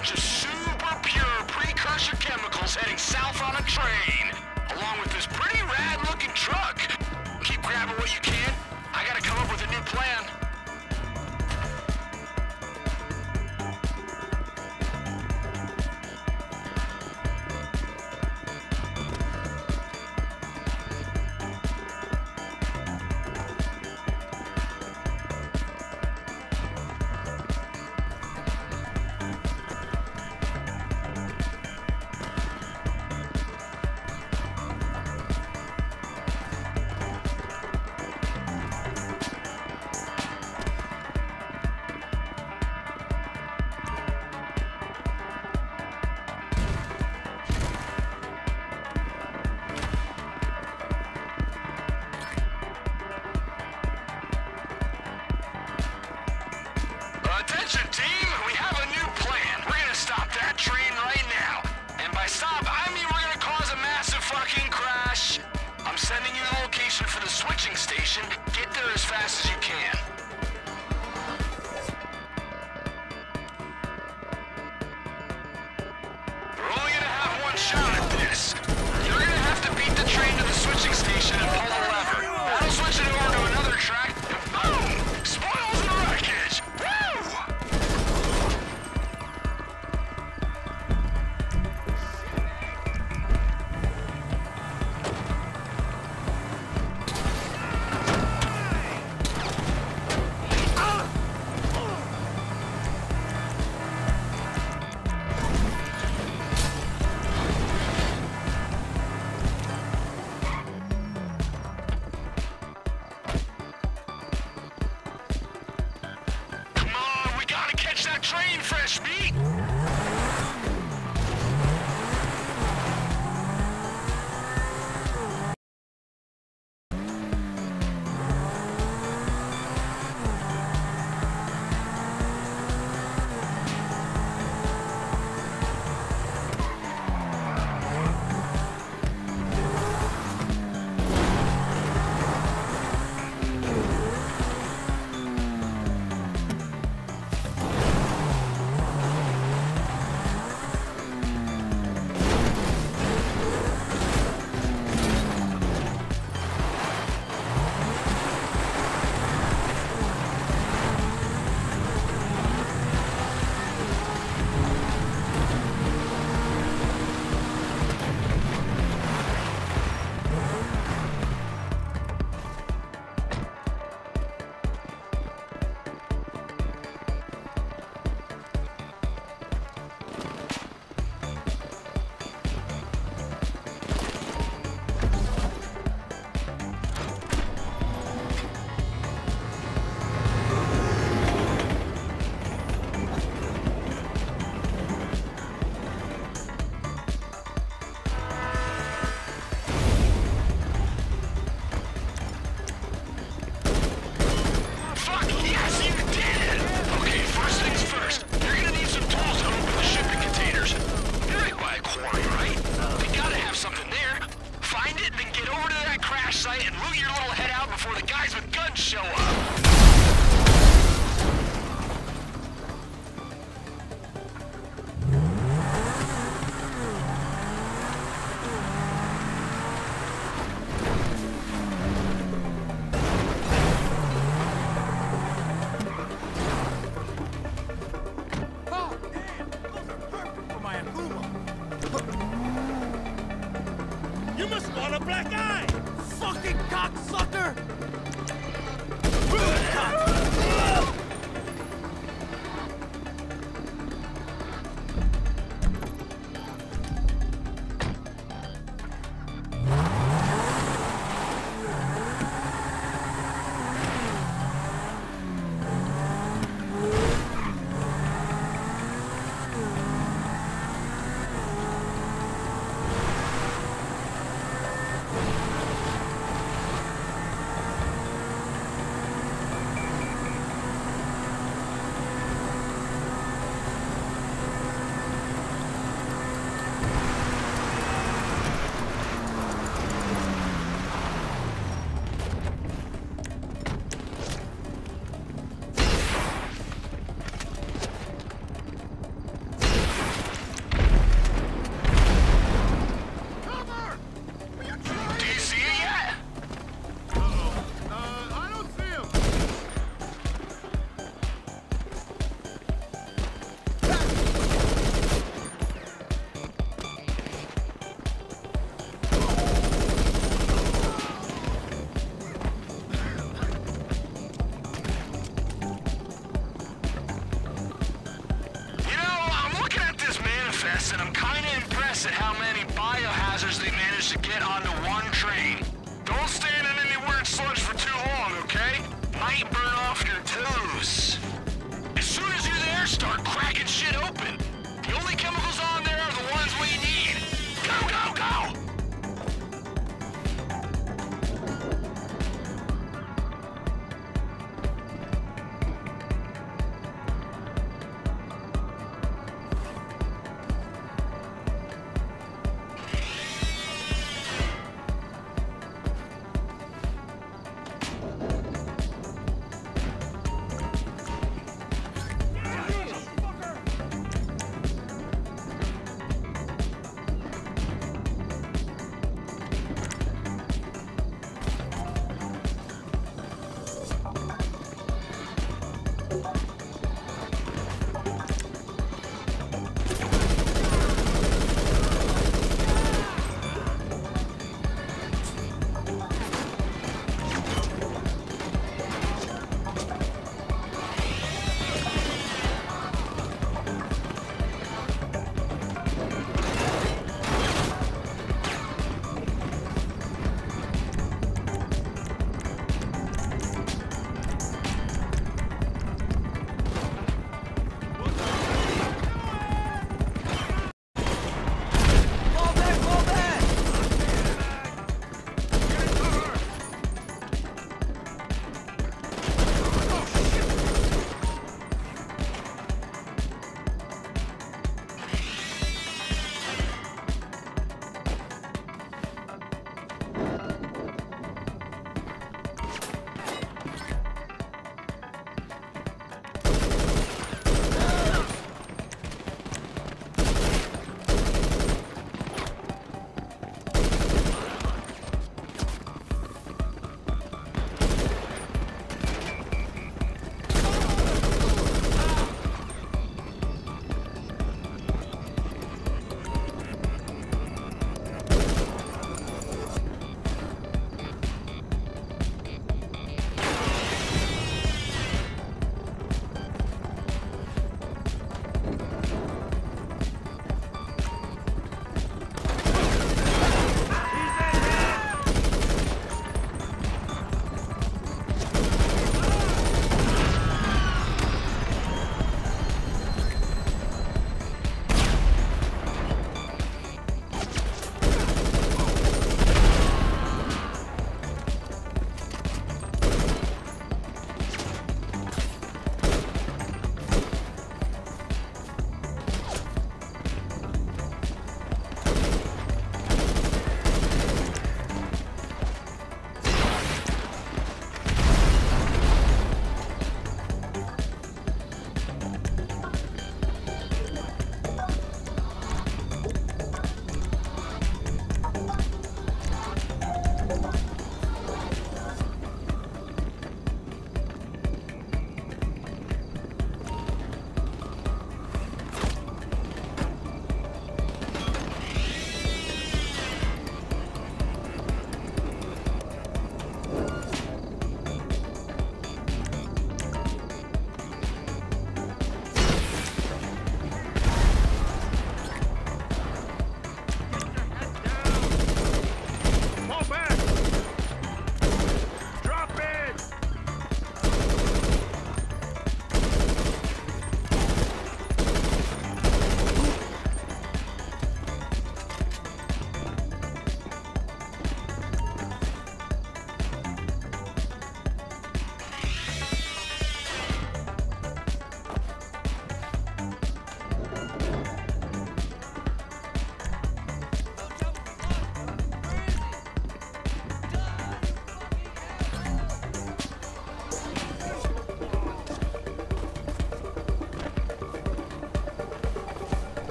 bunch of super pure precursor chemicals heading south on a train, along with this pretty rad-looking truck. Keep grabbing what you can. I gotta come up with a new plan. Attention team, we have a new plan. We're gonna stop that train right now. And by stop, I mean we're gonna cause a massive fucking crash. I'm sending you the location for the switching station. Get there as fast as you can. We're only gonna have one shot at this. You're gonna have to beat the train to the switching station and pull the lever. That'll switch it over to another track, and boom! Spoils the wreckage! Train fresh meat! Listen, I'm kinda impressed at how many biohazards they managed to get onto one train. Don't stand in any weird sludge for too long, okay? Might burn off your toes. As soon as you're there, start cracking shit open. The only chemicals on there are the ones we need. Go, go, go!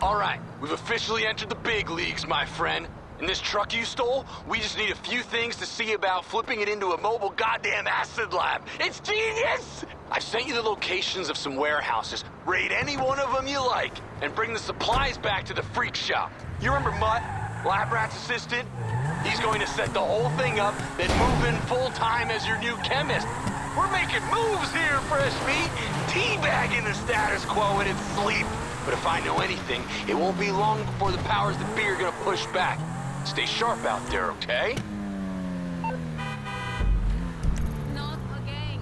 All right, we've officially entered the big leagues, my friend. In this truck you stole, we just need a few things to see about flipping it into a mobile goddamn acid lab. It's genius! I've sent you the locations of some warehouses. Raid any one of them you like, and bring the supplies back to the freak shop. You remember Mutt, Lab Rat's assistant? He's going to set the whole thing up, then move in full-time as your new chemist. We're making moves here, fresh meat. Teabagging the status quo in its sleep. But if I know anything, it won't be long before the powers that be are gonna push back. Stay sharp out there, okay? Not again.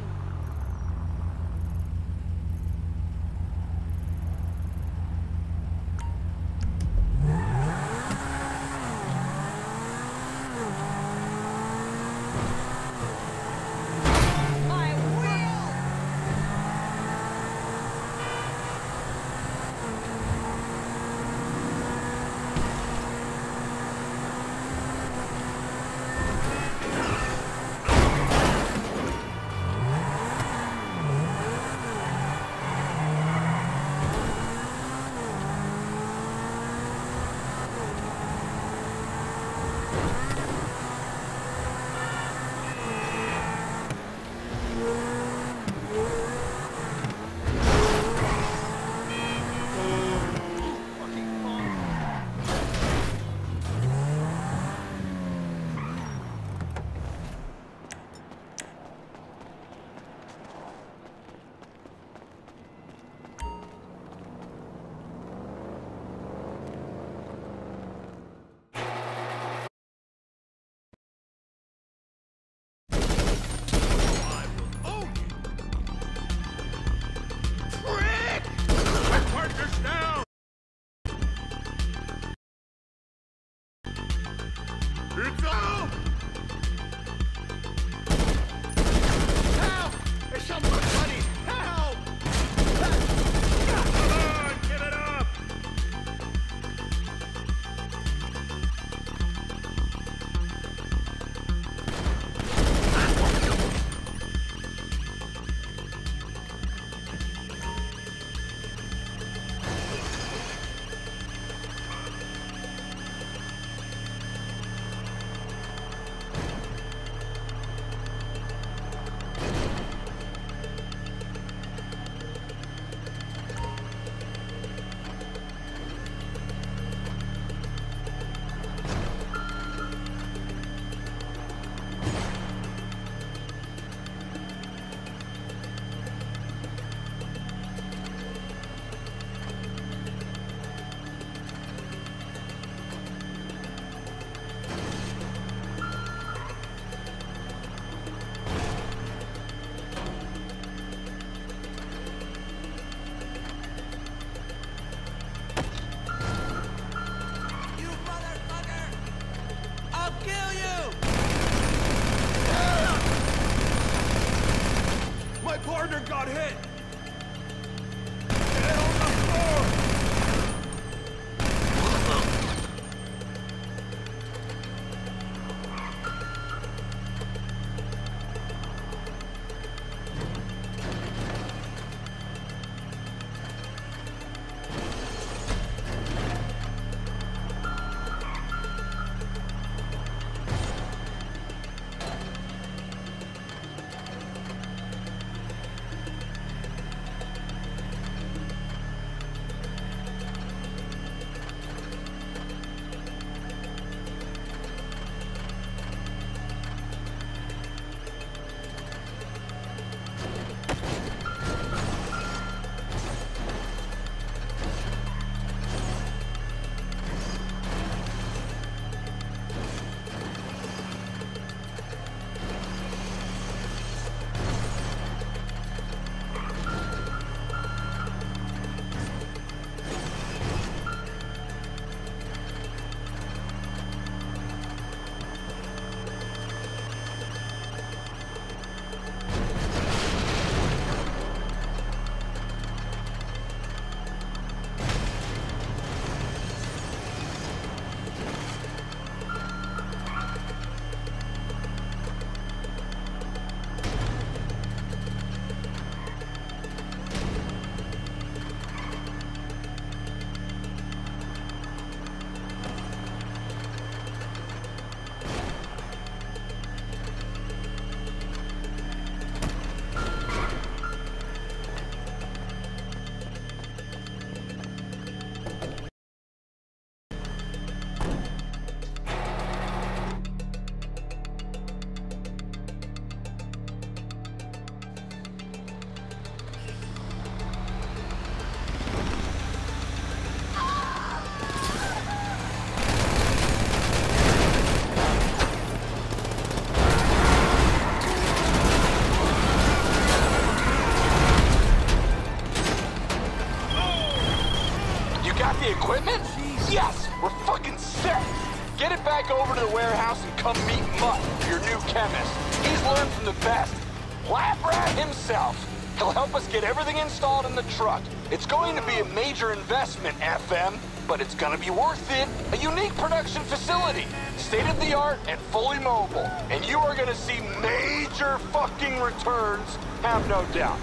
We're fucking set. Get it back over to the warehouse and come meet Mutt, your new chemist. He's learned from the best. Lab rat himself. He'll help us get everything installed in the truck. It's going to be a major investment, F M, but it's gonna be worth it. A unique production facility, state-of-the-art and fully mobile. And you are gonna see major fucking returns, have no doubt.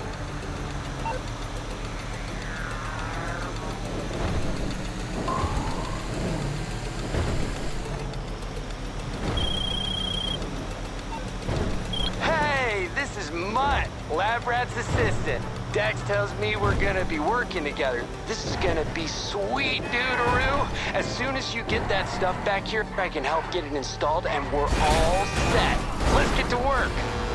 Hey, this is Mutt, Lab Rat's assistant. Dex tells me we're gonna be working together. This is gonna be sweet, dude-a-roo. As soon as you get that stuff back here, I can help get it installed and we're all set. Let's get to work.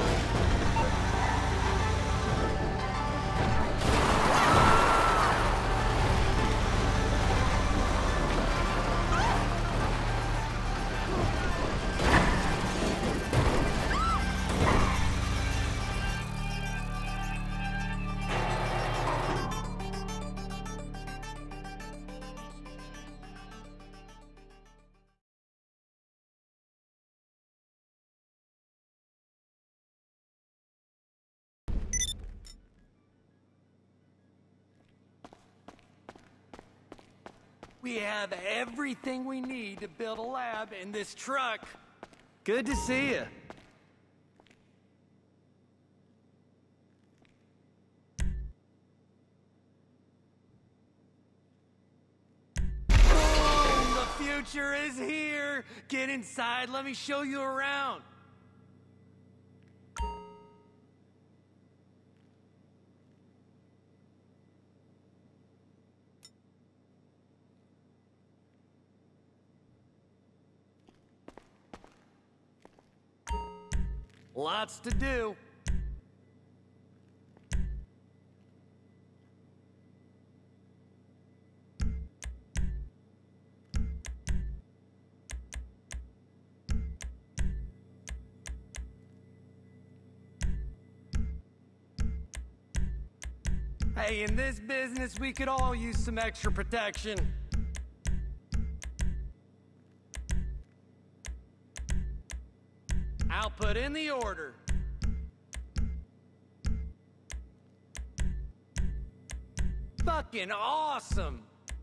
We have everything we need to build a lab in this truck. Good to see you. Boom! The future is here. Get inside. Let me show you around. Lots to do. Hey, in this business, we could all use some extra protection. I'll put in the order. Fucking awesome!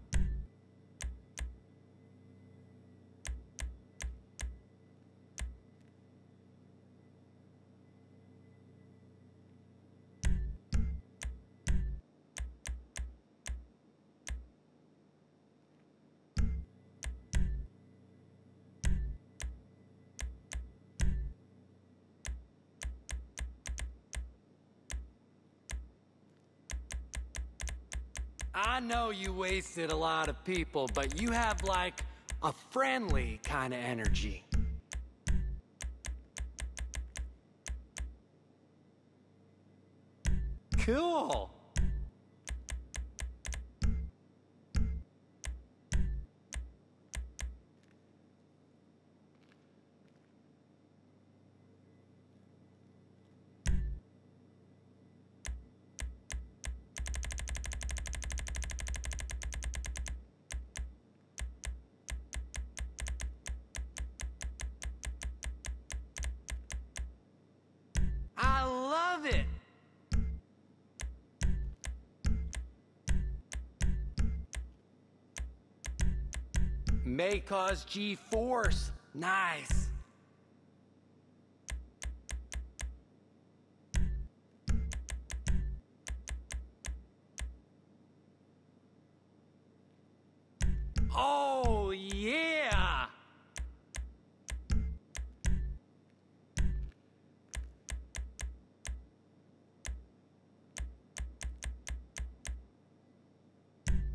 I know you wasted a lot of people, but you have like a friendly kind of energy. Cool. I love it. May cause G-force. Nice. Oh, yeah.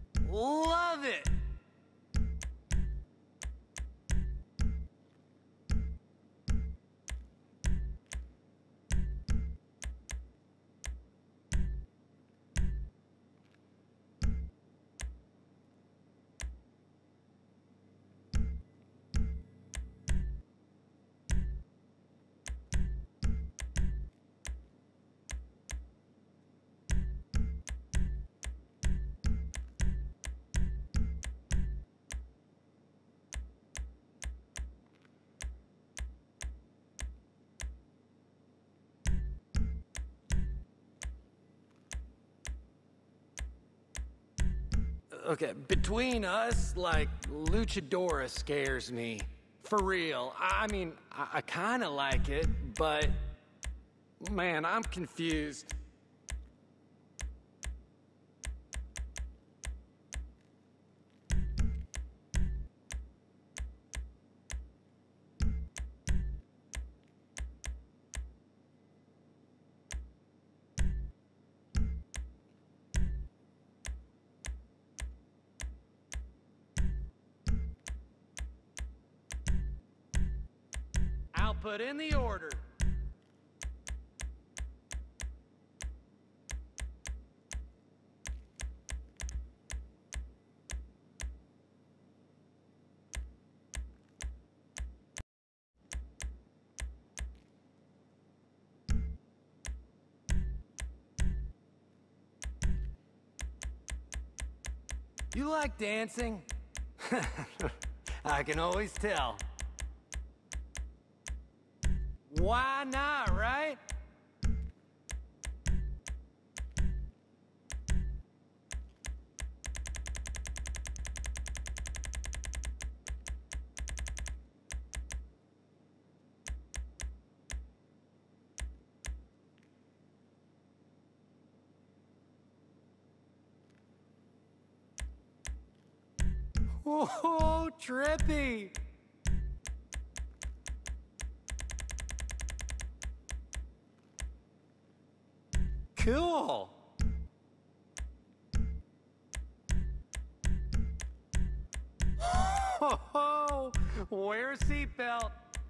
Love it. okay, between us, like, Luchadora scares me. For real. I mean, I, I kinda like it, but... Man, I'm confused. I'll put in the order. You like dancing? I can always tell. Why not, right? Whoa, trippy! Cool! Ho-ho! Wear a seatbelt!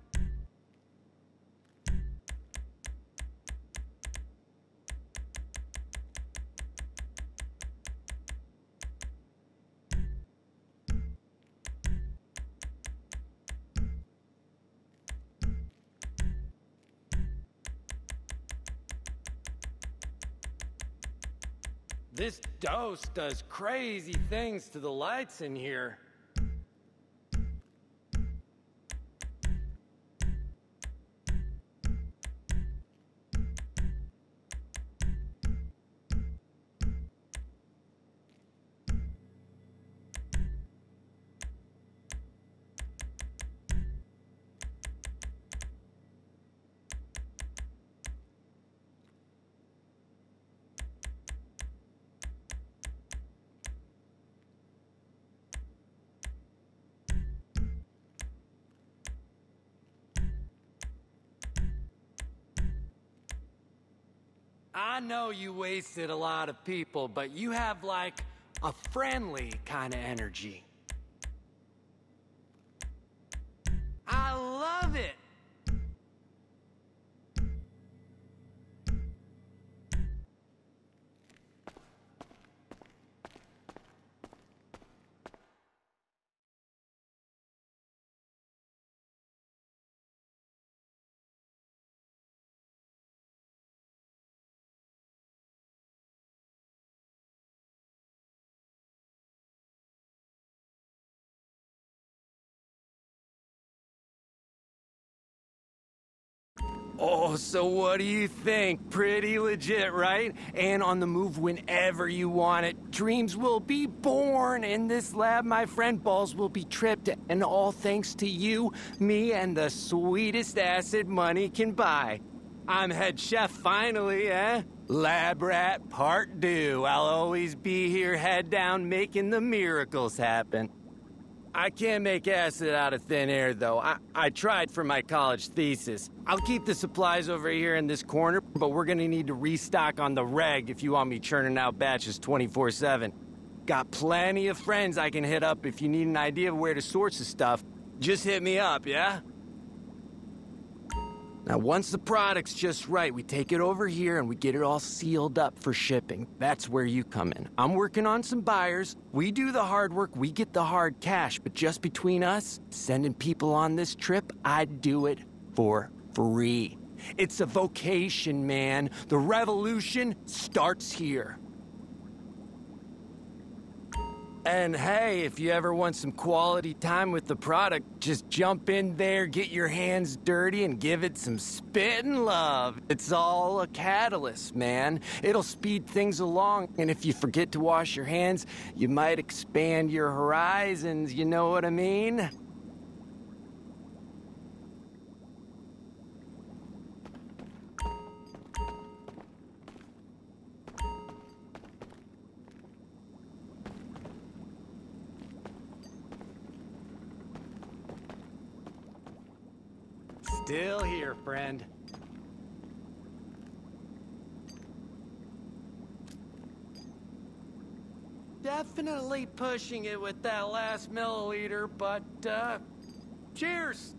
This dose does crazy things to the lights in here. I know you wasted a lot of people, but you have, like, a friendly kind of energy. I love it! Oh, so what do you think? Pretty legit, right? And on the move whenever you want it. Dreams will be born in this lab, my friend. Balls will be tripped, and all thanks to you, me, and the sweetest acid money can buy. I'm head chef finally, eh? Lab rat part two. I'll always be here, head down, making the miracles happen. I can't make acid out of thin air, though. I, I tried for my college thesis. I'll keep the supplies over here in this corner, but we're gonna need to restock on the reg if you want me churning out batches twenty-four seven. Got plenty of friends I can hit up if you need an idea of where to source the stuff. Just hit me up, yeah? Now, once the product's just right, we take it over here and we get it all sealed up for shipping. That's where you come in. I'm working on some buyers. We do the hard work, we get the hard cash, but just between us, sending people on this trip, I'd do it for free. It's a vocation, man. The revolution starts here. And hey, if you ever want some quality time with the product, just jump in there, get your hands dirty, and give it some spittin' love. It's all a catalyst, man. It'll speed things along, and if you forget to wash your hands, you might expand your horizons, you know what I mean? Still here, friend. Definitely pushing it with that last milliliter, but, uh, cheers!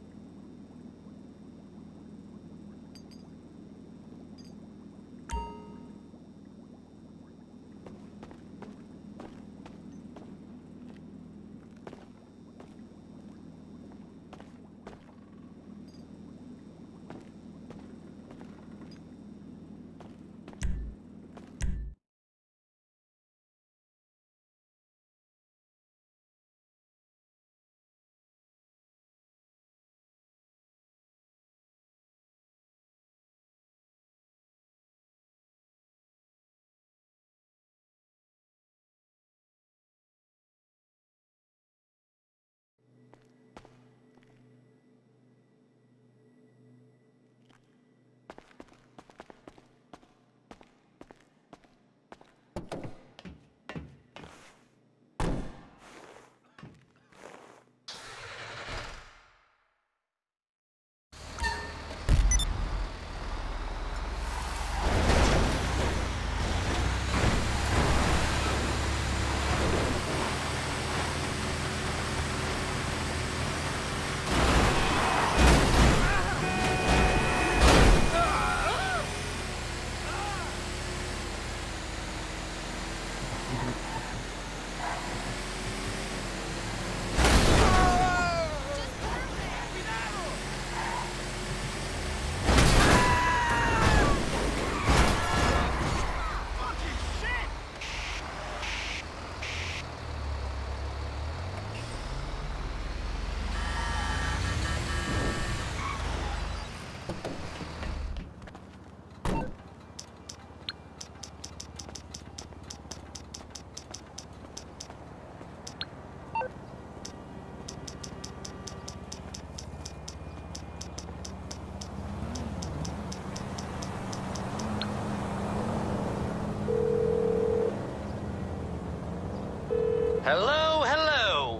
Hello, hello.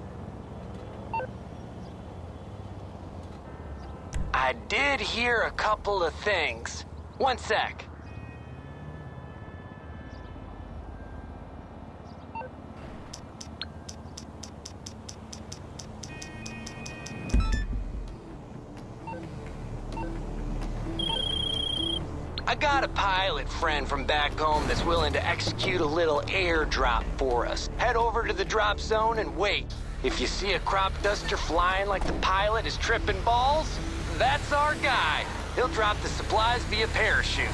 I did hear a couple of things. One sec. I got a pilot friend from back home that's willing to execute a little airdrop for us. Head over to the drop zone and wait. If you see a crop duster flying like the pilot is tripping balls, that's our guy. He'll drop the supplies via parachute.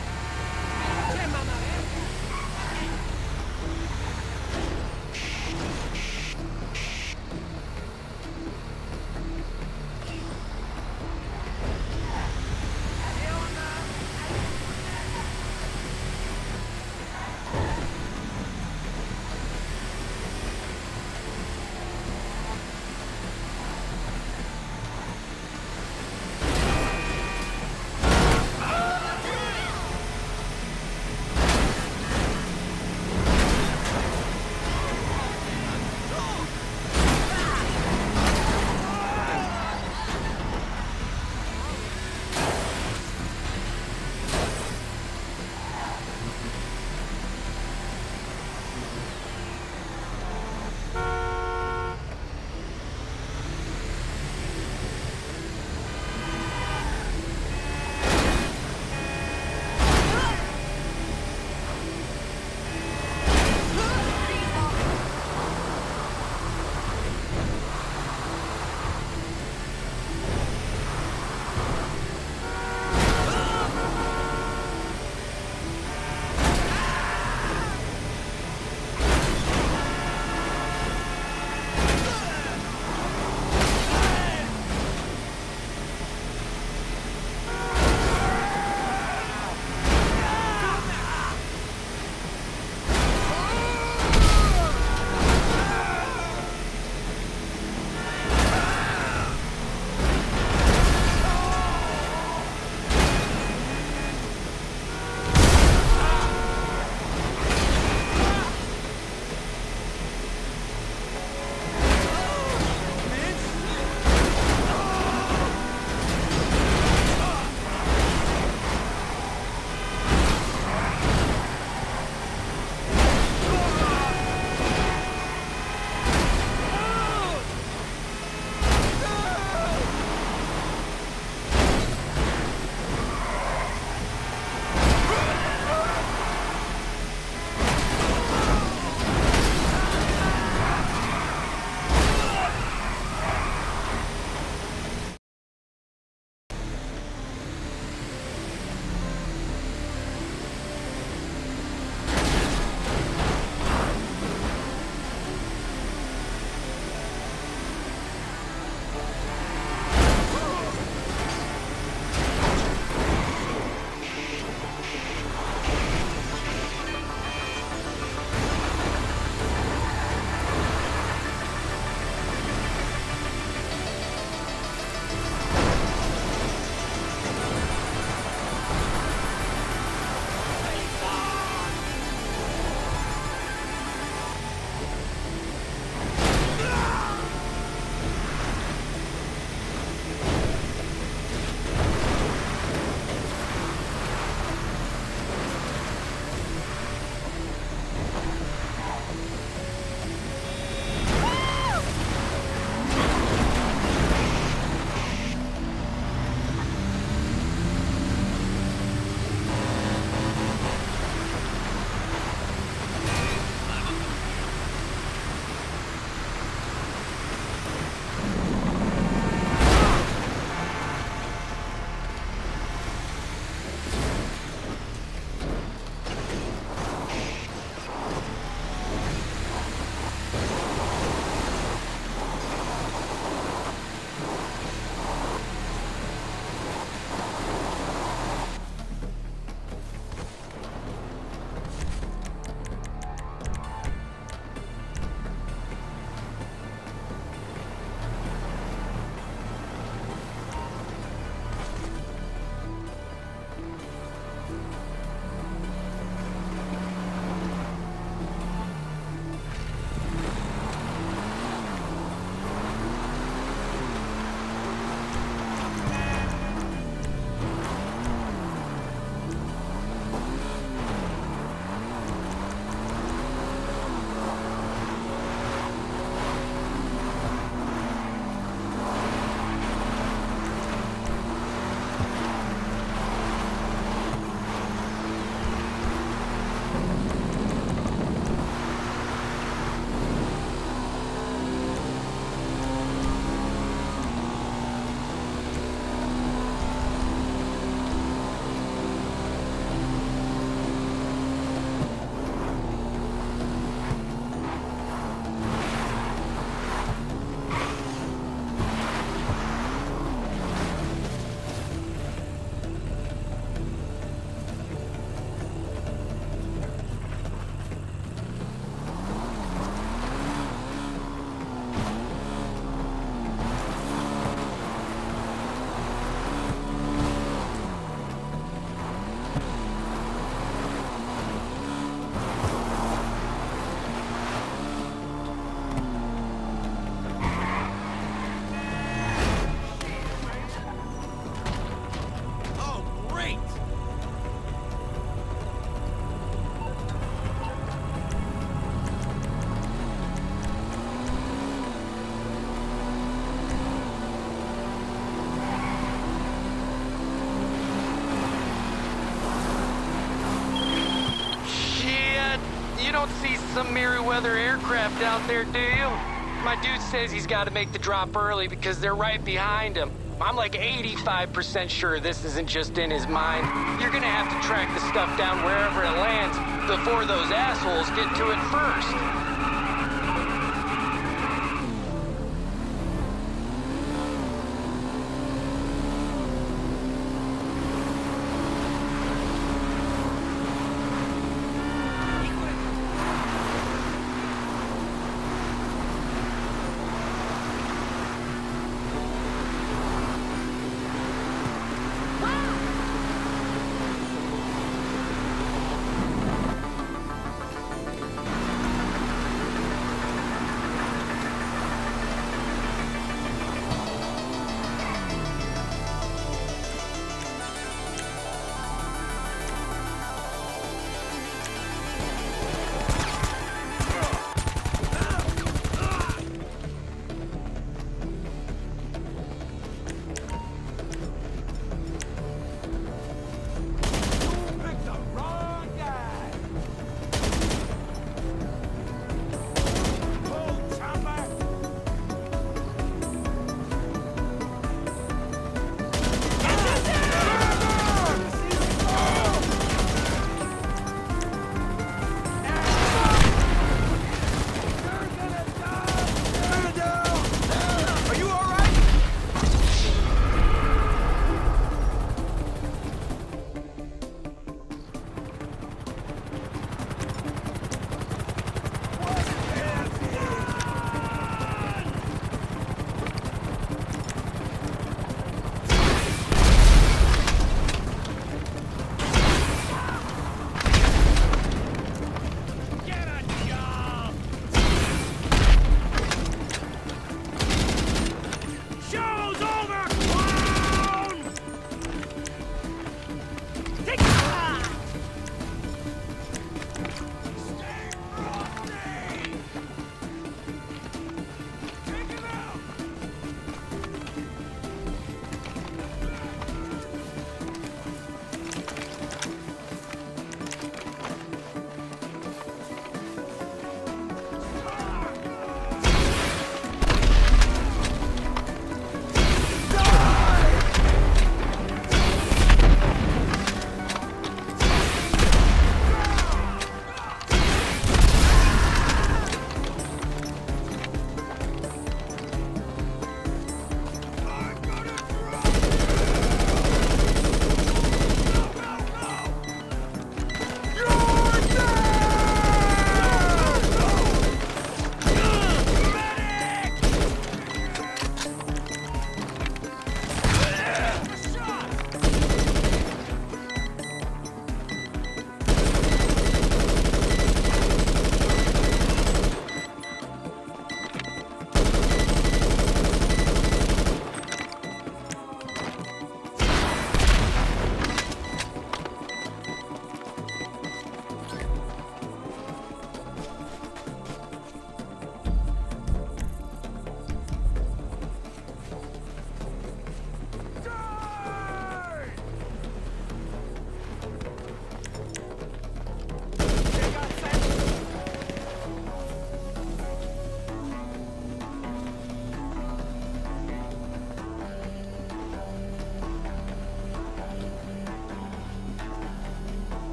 don't see some Merryweather aircraft out there, do you? My dude says he's got to make the drop early because they're right behind him. I'm like eighty-five percent sure this isn't just in his mind. You're gonna have to track the stuff down wherever it lands before those assholes get to it first.